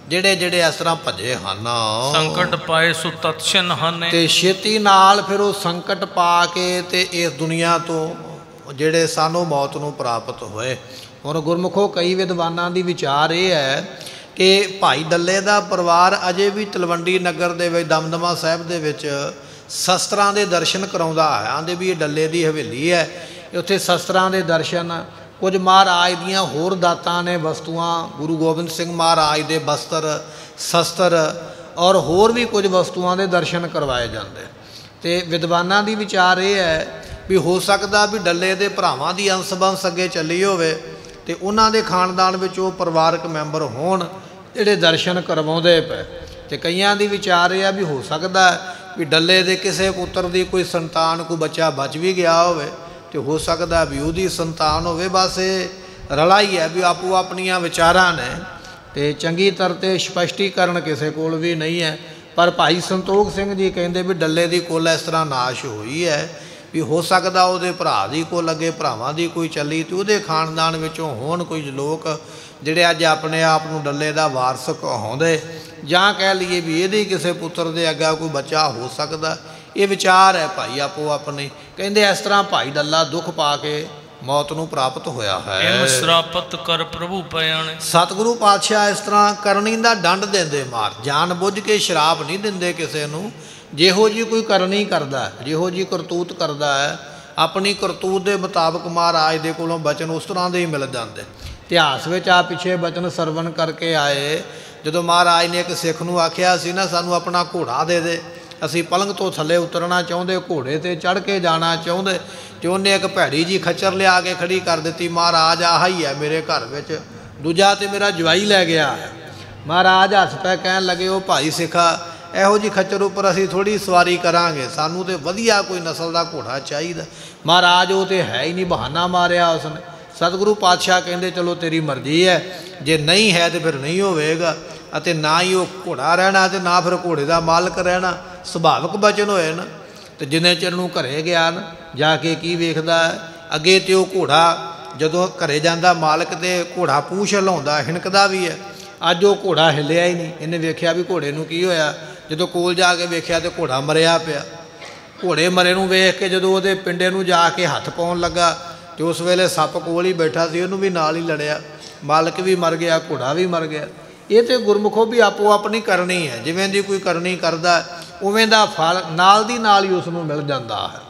ਜਿਹੜੇ ਜਿਹੜੇ ਇਸ ਤਰ੍ਹਾਂ ਭੱਜੇ ਹਨ ਸੰਕਟ ਪਾਏ ਸੋ ਤਤਸ਼ਨ ਹਨ ਤੇ ਛੇਤੀ ਨਾਲ ਫਿਰ ਉਹ ਸੰਕਟ ਪਾ ਕੇ ਤੇ ਇਸ ਦੁਨੀਆ ਤੋਂ ਜਿਹੜੇ ਸਾਨੂੰ ਮੌਤ ਨੂੰ ਪ੍ਰਾਪਤ ਹੋਏ। ਹੁਣ ਗੁਰਮੁਖੋ ਕਈ ਵਿਦਵਾਨਾਂ ਦੀ ਵਿਚਾਰ ਇਹ ਹੈ ਕਿ ਭਾਈ ਡੱਲੇ ਦਾ ਪਰਿਵਾਰ ਅਜੇ ਵੀ ਤਲਵੰਡੀ ਨਗਰ ਦੇ ਵਿੱਚ ਦਮਦਮਾ ਸਾਹਿਬ ਦੇ ਵਿੱਚ ਸ਼ਸਤਰਾਂ ਦੇ ਦਰਸ਼ਨ ਕਰਾਉਂਦਾ ਹੈ। ਆਂਦੇ ਵੀ ਇਹ ਡੱਲੇ ਦੀ ਹਵੇਲੀ ਹੈ, ਉੱਥੇ ਸ਼ਸਤਰਾਂ ਦੇ ਦਰਸ਼ਨ, ਕੁਝ ਮਹਾਰਾਜ ਦੀਆਂ ਹੋਰ ਦਾਤਾਂ ਨੇ ਵਸਤੂਆਂ, ਗੁਰੂ ਗੋਬਿੰਦ ਸਿੰਘ ਮਹਾਰਾਜ ਦੇ ਬਸਤਰ, ਸ਼ਸਤਰ ਔਰ ਹੋਰ ਵੀ ਕੁਝ ਵਸਤੂਆਂ ਦੇ ਦਰਸ਼ਨ ਕਰਵਾਏ ਜਾਂਦੇ। ਅਤੇ ਵਿਦਵਾਨਾਂ ਦੀ ਵਿਚਾਰ ਇਹ ਹੈ ਵੀ ਹੋ ਸਕਦਾ ਵੀ ਡੱਲੇ ਦੇ ਭਰਾਵਾਂ ਦੀ ਅੰਸ ਬੰਸ ਅੱਗੇ ਚੱਲੀ ਹੋਵੇ ਅਤੇ ਉਹਨਾਂ ਦੇ ਖਾਨਦਾਨ ਵਿੱਚ ਉਹ ਪਰਿਵਾਰਕ ਮੈਂਬਰ ਹੋਣ ਜਿਹੜੇ ਦਰਸ਼ਨ ਕਰਵਾਉਂਦੇ ਪਏ। ਅਤੇ ਕਈਆਂ ਦੀ ਵਿਚਾਰ ਇਹ ਆ ਵੀ ਹੋ ਸਕਦਾ ਵੀ ਡੱਲੇ ਦੇ ਕਿਸੇ ਪੁੱਤਰ ਦੀ ਕੋਈ ਸੰਤਾਨ, ਕੋਈ ਬੱਚਾ ਬਚ ਵੀ ਗਿਆ ਹੋਵੇ ਅਤੇ ਹੋ ਸਕਦਾ ਵੀ ਉਹਦੀ ਸੰਤਾਨ ਹੋਵੇ। ਬਸ ਇਹ ਰਲਾ ਹੀ ਹੈ ਵੀ ਆਪੋ ਆਪਣੀਆਂ ਵਿਚਾਰਾਂ ਨੇ ਅਤੇ ਚੰਗੀ ਤਰ੍ਹਾਂ ਤੇ ਸਪਸ਼ਟੀਕਰਨ ਕਿਸੇ ਕੋਲ ਵੀ ਨਹੀਂ ਹੈ। ਪਰ ਭਾਈ ਸੰਤੋਖ ਸਿੰਘ ਜੀ ਕਹਿੰਦੇ ਵੀ ਡੱਲੇ ਦੀ ਕੁੱਲ ਇਸ ਤਰ੍ਹਾਂ ਨਾਸ਼ ਹੋਈ ਹੈ ਵੀ ਹੋ ਸਕਦਾ ਉਹਦੇ ਭਰਾ ਦੀ ਕੁੱਲ ਅੱਗੇ ਭਰਾਵਾਂ ਦੀ ਕੋਈ ਚੱਲੀ ਅਤੇ ਉਹਦੇ ਖਾਨਦਾਨ ਵਿੱਚੋਂ ਹੋਣ ਕੁਝ ਲੋਕ ਜਿਹੜੇ ਅੱਜ ਆਪਣੇ ਆਪ ਨੂੰ ਡੱਲੇ ਦਾ ਵਾਰਸ ਕਹਾਉਂਦੇ, ਜਾਂ ਕਹਿ ਲਈਏ ਵੀ ਇਹਦੇ ਕਿਸੇ ਪੁੱਤਰ ਦੇ ਅੱਗਾ ਕੋਈ ਬੱਚਾ ਹੋ ਸਕਦਾ। ਇਹ ਵਿਚਾਰ ਹੈ ਭਾਈ ਆਪੋ ਆਪਣੇ। ਕਹਿੰਦੇ ਇਸ ਤਰ੍ਹਾਂ ਭਾਈ ਡੱਲਾ ਦੁੱਖ ਪਾ ਕੇ ਮੌਤ ਨੂੰ ਪ੍ਰਾਪਤ ਹੋਇਆ ਹੈ। ਇਮ ਸਰਾਪਤ ਕਰ ਪ੍ਰਭੂ ਪਿਆਣੇ। ਸਤਿਗੁਰੂ ਪਾਤਸ਼ਾਹ ਇਸ ਤਰ੍ਹਾਂ ਕਰਨੀ ਦਾ ਦੰਡ ਦਿੰਦੇ ਮਾਰ, ਜਾਣ ਬੁੱਝ ਕੇ ਸ਼ਰਾਪ ਨਹੀਂ ਦਿੰਦੇ ਕਿਸੇ ਨੂੰ। ਜਿਹੋ ਜਿਹੀ ਕੋਈ ਕਰਨੀ ਕਰਦਾ, ਜਿਹੋ ਜਿਹੀ ਕਰਤੂਤ ਕਰਦਾ ਹੈ, ਆਪਣੀ ਕਰਤੂਤ ਦੇ ਮੁਤਾਬਕ ਮਹਾਰਾਜ ਦੇ ਕੋਲੋਂ ਬਚਨ ਉਸ ਤਰ੍ਹਾਂ ਦੇ ਹੀ ਮਿਲ ਜਾਂਦੇ। ਇਤਿਹਾਸ ਵਿੱਚ ਆ ਪਿੱਛੇ ਬਚਨ ਸਰਵਣ ਕਰਕੇ ਆਏ, ਜਦੋਂ ਮਹਾਰਾਜ ਨੇ ਇੱਕ ਸਿੱਖ ਨੂੰ ਆਖਿਆ ਸੀ ਨਾ ਸਾਨੂੰ ਆਪਣਾ ਘੋੜਾ ਦੇ ਦੇ, ਅਸੀਂ ਪਲੰਘ ਤੋਂ ਥੱਲੇ ਉਤਰਨਾ ਚਾਹੁੰਦੇ, ਘੋੜੇ 'ਤੇ ਚੜ੍ਹ ਕੇ ਜਾਣਾ ਚਾਹੁੰਦੇ, ਅਤੇ ਉਹਨੇ ਇੱਕ ਭੈੜੀ ਜੀ ਖੱਚਰ ਲਿਆ ਕੇ ਖੜੀ ਕਰ ਦਿੱਤੀ। ਮਹਾਰਾਜ ਆਹ ਹੀ ਹੈ ਮੇਰੇ ਘਰ ਵਿੱਚ, ਦੂਜਾ ਤਾਂ ਮੇਰਾ ਜਵਾਈ ਲੈ ਗਿਆ। ਮਹਾਰਾਜ ਹੱਸ ਪੈ ਕਹਿਣ ਲੱਗੇ ਉਹ ਭਾਈ ਸਿੱਖਾ, ਇਹੋ ਜਿਹੀ ਖੱਚਰ ਉੱਪਰ ਅਸੀਂ ਥੋੜ੍ਹੀ ਸਵਾਰੀ ਕਰਾਂਗੇ, ਸਾਨੂੰ ਤਾਂ ਵਧੀਆ ਕੋਈ ਨਸਲ ਦਾ ਘੋੜਾ ਚਾਹੀਦਾ। ਮਹਾਰਾਜ ਉਹ ਤਾਂ ਹੈ ਹੀ ਨਹੀਂ, ਬਹਾਨਾ ਮਾਰਿਆ ਉਸਨੇ। ਸਤਿਗੁਰੂ ਪਾਤਸ਼ਾਹ ਕਹਿੰਦੇ ਚਲੋ ਤੇਰੀ ਮਰਜ਼ੀ ਹੈ, ਜੇ ਨਹੀਂ ਹੈ ਤਾਂ ਫਿਰ ਨਹੀਂ ਹੋਵੇਗਾ, ਅਤੇ ਨਾ ਹੀ ਉਹ ਘੋੜਾ ਰਹਿਣਾ ਅਤੇ ਨਾ ਫਿਰ ਘੋੜੇ ਦਾ ਮਾਲਕ ਰਹਿਣਾ। ਸੁਭਾਵਿਕ ਬਚਨ ਹੋਏ ਨਾ। ਅਤੇ ਜਿੰਨੇ ਚਿਰ ਨੂੰ ਘਰੇ ਗਿਆ ਨਾ, ਜਾ ਕੇ ਕੀ ਵੇਖਦਾ ਅੱਗੇ, ਤੇ ਉਹ ਘੋੜਾ ਜਦੋਂ ਘਰੇ ਜਾਂਦਾ ਮਾਲਕ ਤੇ ਘੋੜਾ ਪੂਛ ਹਿਲਾਉਂਦਾ, ਹਿਣਕਦਾ ਵੀ ਹੈ। ਅੱਜ ਉਹ ਘੋੜਾ ਹਿੱਲਿਆ ਹੀ ਨਹੀਂ। ਇਹਨੇ ਵੇਖਿਆ ਵੀ ਘੋੜੇ ਨੂੰ ਕੀ ਹੋਇਆ, ਜਦੋਂ ਕੋਲ ਜਾ ਕੇ ਵੇਖਿਆ ਤਾਂ ਘੋੜਾ ਮਰਿਆ ਪਿਆ। ਘੋੜੇ ਮਰੇ ਨੂੰ ਵੇਖ ਕੇ ਜਦੋਂ ਉਹਦੇ ਪਿੰਡੇ ਨੂੰ ਜਾ ਕੇ ਹੱਥ ਪਾਉਣ ਲੱਗਾ ਅਤੇ ਉਸ ਵੇਲੇ ਸੱਪ ਕੋਲ ਹੀ ਬੈਠਾ ਸੀ, ਉਹਨੂੰ ਵੀ ਨਾਲ ਹੀ ਲੜਿਆ। ਮਾਲਕ ਵੀ ਮਰ ਗਿਆ, ਘੋੜਾ ਵੀ ਮਰ ਗਿਆ। ਇਹ ਤਾਂ ਗੁਰਮੁਖੋ ਵੀ ਆਪੋ ਆਪਣੀ ਕਰਨੀ ਹੈ, ਜਿਵੇਂ ਦੀ ਕੋਈ ਕਰਨੀ ਕਰਦਾ ਉਵੇਂ ਦਾ ਫਲ ਨਾਲ ਦੀ ਨਾਲ ਹੀ ਉਸ ਨੂੰ ਮਿਲ ਜਾਂਦਾ ਹੈ।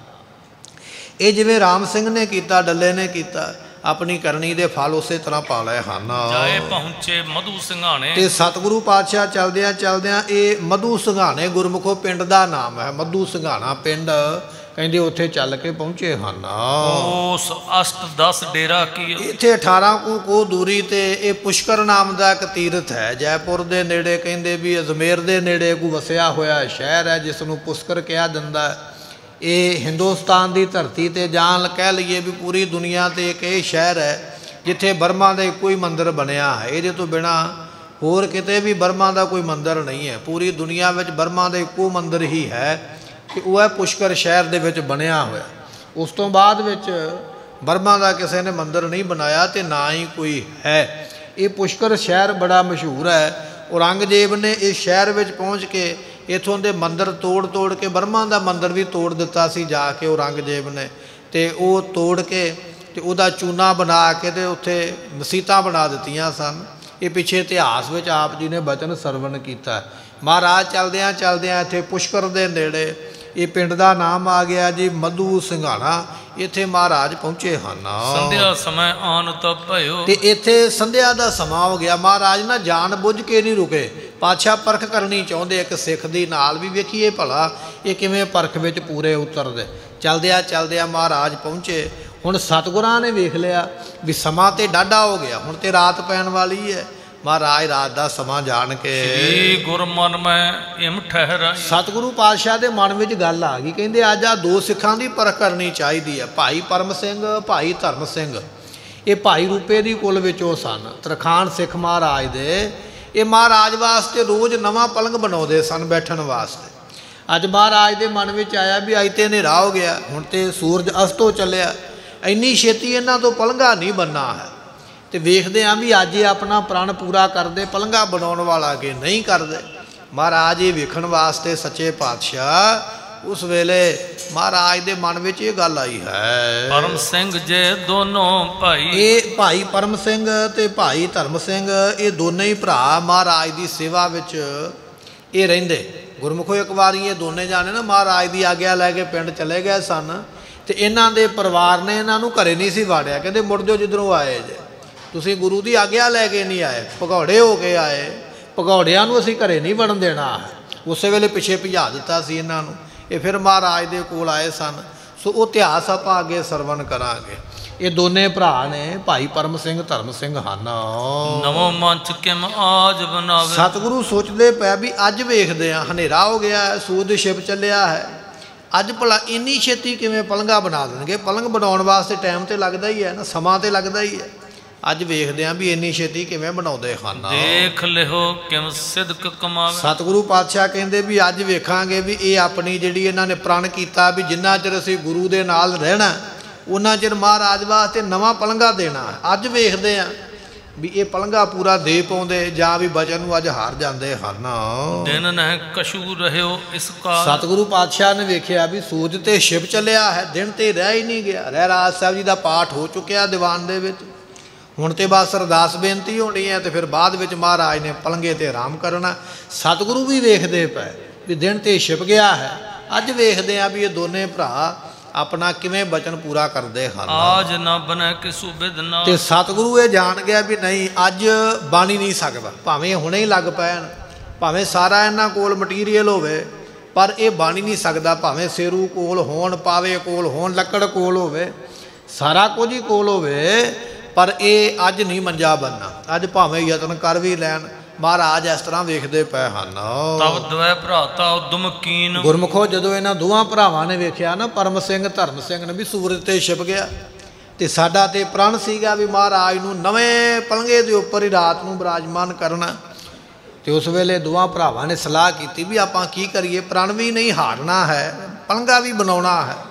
ਇਹ ਜਿਵੇਂ ਰਾਮ ਸਿੰਘ ਨੇ ਕੀਤਾ, ਡੱਲੇ ਨੇ ਕੀਤਾ, ਆਪਣੀ ਕਰਨੀ ਦੇ ਫਲ ਉਸੇ ਤਰ੍ਹਾਂ ਪਾ ਲਏ ਹਨ। ਜਾਏ ਪਹੁੰਚੇ ਮਧੂ ਸਿੰਘਾਣੇ। ਤੇ ਸਤਿਗੁਰੂ ਪਾਤਸ਼ਾਹ ਚਲਦਿਆਂ ਚਲਦਿਆਂ ਇਹ ਮਧੂ ਸਿੰਘਾਣੇ ਗੁਰਮੁਖੋ ਪਿੰਡ ਦਾ ਨਾਮ ਹੈ। ਮਧੂ ਸਿੰਘਾਣਾ ਪਿੰਡ ਕਹਿੰਦੇ ਉੱਥੇ ਚੱਲ ਕੇ ਪਹੁੰਚੇ ਹਨ। ਉਸ ਅਸ਼ਟ ਦਸ ਡੇਰਾ ਕੀ ਇੱਥੇ ਅਠਾਰਾਂ ਕੁ ਕੋ ਦੂਰੀ ਤੇ ਇਹ ਪੁਸ਼ਕਰ ਨਾਮ ਦਾ ਇੱਕ ਤੀਰਥ ਹੈ। ਜੈਪੁਰ ਦੇ ਨੇੜੇ, ਕਹਿੰਦੇ ਵੀ ਅਜਮੇਰ ਦੇ ਨੇੜੇ ਕੋਈ ਵਸਿਆ ਹੋਇਆ ਸ਼ਹਿਰ ਹੈ ਜਿਸ ਨੂੰ ਪੁਸ਼ਕਰ ਕਿਹਾ ਜਾਂਦਾ। ਇਹ ਹਿੰਦੁਸਤਾਨ ਦੀ ਧਰਤੀ 'ਤੇ ਜਾਂ ਕਹਿ ਲਈਏ ਵੀ ਪੂਰੀ ਦੁਨੀਆ 'ਤੇ ਇੱਕ ਇਹ ਸ਼ਹਿਰ ਹੈ ਜਿੱਥੇ ਬਰਮਾ ਦਾ ਇੱਕੋ ਹੀ ਮੰਦਿਰ ਬਣਿਆ ਹੈ। ਇਹਦੇ ਤੋਂ ਬਿਨਾਂ ਹੋਰ ਕਿਤੇ ਵੀ ਬਰਮਾ ਦਾ ਕੋਈ ਮੰਦਿਰ ਨਹੀਂ ਹੈ। ਪੂਰੀ ਦੁਨੀਆ ਵਿੱਚ ਬਰਮਾ ਦਾ ਇੱਕੋ ਮੰਦਿਰ ਹੀ ਹੈ ਕਿ ਉਹ ਹੈ ਪੁਸ਼ਕਰ ਸ਼ਹਿਰ ਦੇ ਵਿੱਚ ਬਣਿਆ ਹੋਇਆ। ਉਸ ਤੋਂ ਬਾਅਦ ਵਿੱਚ ਬਰਮਾ ਦਾ ਕਿਸੇ ਨੇ ਮੰਦਿਰ ਨਹੀਂ ਬਣਾਇਆ ਅਤੇ ਨਾ ਹੀ ਕੋਈ ਹੈ। ਇਹ ਪੁਸ਼ਕਰ ਸ਼ਹਿਰ ਬੜਾ ਮਸ਼ਹੂਰ ਹੈ। ਔਰੰਗਜ਼ੇਬ ਨੇ ਇਸ ਸ਼ਹਿਰ ਵਿੱਚ ਪਹੁੰਚ ਕੇ ਇੱਥੋਂ ਦੇ ਮੰਦਿਰ ਤੋੜ ਤੋੜ ਕੇ, ਬਰਮਾ ਦਾ ਮੰਦਿਰ ਵੀ ਤੋੜ ਦਿੱਤਾ ਸੀ ਜਾ ਕੇ ਔਰੰਗਜ਼ੇਬ ਨੇ, ਅਤੇ ਉਹ ਤੋੜ ਕੇ ਅਤੇ ਉਹਦਾ ਚੂਨਾ ਬਣਾ ਕੇ ਅਤੇ ਉੱਥੇ ਮਸੀਤਾਂ ਬਣਾ ਦਿੱਤੀਆਂ ਸਨ। ਇਹ ਪਿੱਛੇ ਇਤਿਹਾਸ ਵਿੱਚ ਆਪ ਜੀ ਨੇ ਬਚਨ ਸਰਵਣ ਕੀਤਾ। ਮਹਾਰਾਜ ਚਲਦਿਆਂ ਚਲਦਿਆਂ ਇੱਥੇ ਪੁਸ਼ਕਰ ਦੇ ਨੇੜੇ ਇਹ ਪਿੰਡ ਦਾ ਨਾਮ ਆ ਗਿਆ ਜੀ ਮਧੂ ਸਿੰਘਾਣਾ। ਇੱਥੇ ਮਹਾਰਾਜ ਪਹੁੰਚੇ ਹਨ। ਸੰਧਿਆ ਸਮੇਂ ਆਨ ਤਬ ਭਇਓ। ਅਤੇ ਇੱਥੇ ਸੰਧਿਆ ਦਾ ਸਮਾਂ ਹੋ ਗਿਆ। ਮਹਾਰਾਜ ਨਾ ਜਾਣ ਬੁੱਝ ਕੇ ਨਹੀਂ ਰੁਕੇ, ਪਾਤਸ਼ਾਹ ਪਰਖ ਕਰਨੀ ਚਾਹੁੰਦੇ ਇੱਕ ਸਿੱਖ ਦੀ, ਨਾਲ ਵੀ ਵੇਖੀਏ ਭਲਾ ਇਹ ਕਿਵੇਂ ਪਰਖ ਵਿੱਚ ਪੂਰੇ ਉਤਰਦੇ। ਚਲਦਿਆਂ ਚਲਦਿਆਂ ਮਹਾਰਾਜ ਪਹੁੰਚੇ। ਹੁਣ ਸਤਿਗੁਰਾਂ ਨੇ ਵੇਖ ਲਿਆ ਵੀ ਸਮਾਂ ਤਾਂ ਡਾਢਾ ਹੋ ਗਿਆ, ਹੁਣ ਤਾਂ ਰਾਤ ਪੈਣ ਵਾਲੀ ਹੈ। ਮਹਾਰਾਜ ਰਾਤ ਦਾ ਸਮਾਂ ਜਾਣ ਕੇ ਗੁਰ ਮਨ ਮੈਂ ਇਮ ਠਹਿਰਾਈ। ਸਤਿਗੁਰੂ ਪਾਤਸ਼ਾਹ ਦੇ ਮਨ ਵਿੱਚ ਗੱਲ ਆ ਗਈ। ਕਹਿੰਦੇ ਅੱਜ ਆ ਦੋ ਸਿੱਖਾਂ ਦੀ ਪਰਖ ਕਰਨੀ ਚਾਹੀਦੀ ਹੈ, ਭਾਈ ਪਰਮ ਸਿੰਘ, ਭਾਈ ਧਰਮ ਸਿੰਘ। ਇਹ ਭਾਈ ਰੂਪੇ ਦੀ ਕੁਲ ਵਿੱਚੋਂ ਸਨ, ਤਰਖਾਣ ਸਿੱਖ ਮਹਾਰਾਜ ਦੇ। ਇਹ ਮਹਾਰਾਜ ਵਾਸਤੇ ਰੋਜ਼ ਨਵਾਂ ਪਲੰਘ ਬਣਾਉਂਦੇ ਸਨ ਬੈਠਣ ਵਾਸਤੇ। ਅੱਜ ਮਹਾਰਾਜ ਦੇ ਮਨ ਵਿੱਚ ਆਇਆ ਵੀ ਅੱਜ ਤਾਂ ਹਨੇਰਾ ਹੋ ਗਿਆ, ਹੁਣ ਤਾਂ ਸੂਰਜ ਅਸਤੋਂ ਚੱਲਿਆ, ਇੰਨੀ ਛੇਤੀ ਇਹਨਾਂ ਤੋਂ ਪਲੰਘਾ ਨਹੀਂ ਬਣਨਾ ਹੈ। ਤੇ ਵੇਖਦੇ ਹਾਂ ਵੀ ਅੱਜ ਇਹ ਆਪਣਾ ਪ੍ਰਣ ਪੂਰਾ ਕਰਦੇ, ਪਲੰਘਾਂ ਬਣਾਉਣ ਵਾਲਾ ਕਿ ਨਹੀਂ ਕਰਦੇ। ਮਹਾਰਾਜ ਇਹ ਵੇਖਣ ਵਾਸਤੇ ਸੱਚੇ ਪਾਤਸ਼ਾਹ ਉਸ ਵੇਲੇ ਮਹਾਰਾਜ ਦੇ ਮਨ ਵਿੱਚ ਇਹ ਗੱਲ ਆਈ ਹੈ। ਪਰਮ ਸਿੰਘ ਜੇ ਦੋਨੋਂ ਭਾਈ, ਇਹ ਭਾਈ ਪਰਮ ਸਿੰਘ ਤੇ ਭਾਈ ਧਰਮ ਸਿੰਘ ਇਹ ਦੋਨੇ ਹੀ ਭਰਾ ਮਹਾਰਾਜ ਦੀ ਸੇਵਾ ਵਿੱਚ ਇਹ ਰਹਿੰਦੇ। ਗੁਰਮੁਖੋ ਇੱਕ ਵਾਰੀ ਇਹ ਦੋਨੇ ਜਾਣੇ ਨਾ ਮਹਾਰਾਜ ਦੀ ਆਗਿਆ ਲੈ ਕੇ ਪਿੰਡ ਚਲੇ ਗਏ ਸਨ, ਤੇ ਇਹਨਾਂ ਦੇ ਪਰਿਵਾਰ ਨੇ ਇਹਨਾਂ ਨੂੰ ਘਰੇ ਨਹੀਂ ਸੀ ਵਾੜਿਆ। ਕਹਿੰਦੇ ਮੁੜ ਜਾਓ ਜਿੱਧਰੋਂ ਆਏ ਜੇ, ਤੁਸੀਂ ਗੁਰੂ ਦੀ ਆਗਿਆ ਲੈ ਕੇ ਨਹੀਂ ਆਏ, ਭਗੌੜੇ ਹੋ ਕੇ ਆਏ, ਭਗੌੜਿਆਂ ਨੂੰ ਅਸੀਂ ਘਰੇ ਨਹੀਂ ਵੜਨ ਦੇਣਾ। ਉਸੇ ਵੇਲੇ ਪਿੱਛੇ ਭਜਾ ਦਿੱਤਾ ਸੀ ਇਹਨਾਂ ਨੂੰ। ਇਹ ਫਿਰ ਮਹਾਰਾਜ ਦੇ ਕੋਲ ਆਏ ਸਨ। ਸੋ ਉਹ ਇਤਿਹਾਸ ਆਪਾਂ ਅੱਗੇ ਸਰਵਣ ਕਰਾਂਗੇ। ਇਹ ਦੋਨੇ ਭਰਾ ਨੇ ਭਾਈ ਪਰਮ ਸਿੰਘ ਧਰਮ ਸਿੰਘ ਹਨ। ਨਵੋਂ ਮੰਚ ਕਿਮ ਆਜ ਬਣਾਵੇ। ਸਤਿਗੁਰੂ ਸੋਚਦੇ ਪਏ ਵੀ ਅੱਜ ਵੇਖਦੇ ਆ, ਹਨੇਰਾ ਹੋ ਗਿਆ, ਸੂਰਜ ਛਿਪ ਚੱਲਿਆ ਹੈ, ਅੱਜ ਭਲਾ ਇੰਨੀ ਛੇਤੀ ਕਿਵੇਂ ਪਲੰਘਾਂ ਬਣਾ ਦੇਣਗੇ। ਪਲੰਘ ਬਣਾਉਣ ਵਾਸਤੇ ਟਾਈਮ ਤੇ ਲੱਗਦਾ ਹੀ ਹੈ ਨਾ, ਸਮਾਂ ਤੇ ਲੱਗਦਾ ਹੀ ਹੈ। ਅੱਜ ਵੇਖਦੇ ਹਾਂ ਵੀ ਇੰਨੀ ਛੇਤੀ ਕਿਵੇਂ ਬਣਾਉਂਦੇ ਹਨ। ਦੇਖ ਲਿਓ ਕਿਮ ਸਿਦਕ ਕਮਾਵੇ। ਸਤਿਗੁਰੂ ਪਾਤਸ਼ਾਹ ਕਹਿੰਦੇ ਵੀ ਅੱਜ ਵੇਖਾਂਗੇ ਵੀ ਇਹ ਆਪਣੀ ਜਿਹੜੀ ਇਹਨਾਂ ਨੇ ਪ੍ਰਣ ਕੀਤਾ ਵੀ ਜਿੰਨਾ ਚਿਰ ਅਸੀਂ ਗੁਰੂ ਦੇ ਨਾਲ ਰਹਿਣਾ ਉਹਨਾਂ ਚਿਰ ਮਹਾਰਾਜ ਵਾਸਤੇ ਨਵਾਂ ਪਲੰਘਾ ਦੇਣਾ। ਅੱਜ ਵੇਖਦੇ ਹਾਂ ਵੀ ਇਹ ਪਲੰਘਾ ਪੂਰਾ ਦੇ ਪਾਉਂਦੇ ਜਾਂ ਵੀ ਬਚਨ ਨੂੰ ਅੱਜ ਹਾਰ ਜਾਂਦੇ ਹਨ। ਦਿਨ ਨਹਿ ਕਛੂ ਰਹਿਓ ਇਸ ਕਾਲ। ਸਤਿਗੁਰੂ ਪਾਤਸ਼ਾਹ ਨੇ ਵੇਖਿਆ ਵੀ ਸੂਰਜ ਤੇ ਛਿਪ ਚੱਲਿਆ ਹੈ, ਦਿਨ ਤੇ ਰਹਿ ਹੀ ਨਹੀਂ ਗਿਆ। ਰਹਿਰਾਜ ਸਾਹਿਬ ਜੀ ਦਾ ਪਾਠ ਹੋ ਚੁੱਕਿਆ ਦੀਵਾਨ ਦੇ ਵਿੱਚ, ਹੁਣ ਤੇ ਬਸ ਅਰਦਾਸ ਬੇਨਤੀ ਹੋਣੀ ਹੈ ਤੇ ਫਿਰ ਬਾਅਦ ਵਿੱਚ ਮਹਾਰਾਜ ਨੇ ਪਲੰਘੇ ਤੇ ਆਰਾਮ ਕਰਨਾ। ਸਤਿਗੁਰੂ ਵੀ ਵੇਖਦੇ ਪਏ ਵੀ ਦਿਨ ਤੇ ਛਿਪ ਗਿਆ ਹੈ। ਅੱਜ ਵੇਖਦੇ ਆ ਵੀ ਇਹ ਦੋਨੇ ਭਰਾ ਆਪਣਾ ਕਿਵੇਂ ਬਚਨ ਪੂਰਾ ਕਰਦੇ ਹਨ। ਆਜ ਨਾ ਬਨੈ ਕਿਸੂ ਬਿਦ ਨਾ। ਤੇ ਸਤਿਗੁਰੂ ਇਹ ਜਾਣ ਗਿਆ ਵੀ ਨਹੀਂ ਅੱਜ ਬਣ ਹੀ ਨਹੀਂ ਸਕਦਾ, ਭਾਵੇਂ ਹੁਣੇ ਹੀ ਲੱਗ ਪੈਣ, ਭਾਵੇਂ ਸਾਰਾ ਇਹਨਾਂ ਕੋਲ ਮਟੀਰੀਅਲ ਹੋਵੇ, ਪਰ ਇਹ ਬਣ ਹੀ ਨਹੀਂ ਸਕਦਾ। ਭਾਵੇਂ ਸੇਰੂ ਕੋਲ ਹੋਣ, ਪਾਵੇ ਕੋਲ ਹੋਣ, ਲੱਕੜ ਕੋਲ ਹੋਵੇ, ਸਾਰਾ ਕੁਝ ਹੀ ਕੋਲ ਹੋਵੇ, ਪਰ ਇਹ ਅੱਜ ਨਹੀਂ ਮੰਜਾ ਬਣਨਾ। ਅੱਜ ਭਾਵੇਂ ਯਤਨ ਕਰ ਵੀ ਲੈਣ, ਮਹਾਰਾਜ ਇਸ ਤਰ੍ਹਾਂ ਵੇਖਦੇ ਪਏ ਹਨ। ਤਬ ਦੋਵੇਂ ਭਰਾਤਾ ਉਦਮ ਕੀਨ। ਗੁਰਮੁਖੋ ਜਦੋਂ ਇਹਨਾਂ ਦੋਵਾਂ ਭਰਾਵਾਂ ਨੇ ਵੇਖਿਆ ਨਾ ਪਰਮ ਸਿੰਘ ਧਰਮ ਸਿੰਘ ਨੇ ਵੀ ਸੂਰਜ ਤੇ ਛਿਪ ਗਿਆ, ਤੇ ਸਾਡਾ ਤੇ ਪ੍ਰਣ ਸੀਗਾ ਵੀ ਮਹਾਰਾਜ ਨੂੰ ਨਵੇਂ ਪਲੰਘੇ ਦੇ ਉੱਪਰ ਹੀ ਰਾਤ ਨੂੰ ਬਿਰਾਜਮਾਨ ਕਰਨਾ। ਤੇ ਉਸ ਵੇਲੇ ਦੋਵਾਂ ਭਰਾਵਾਂ ਨੇ ਸਲਾਹ ਕੀਤੀ ਵੀ ਆਪਾਂ ਕੀ ਕਰੀਏ, ਪ੍ਰਣ ਵੀ ਨਹੀਂ ਹਾਰਨਾ ਹੈ, ਪਲੰਘਾ ਵੀ ਬਣਾਉਣਾ ਹੈ।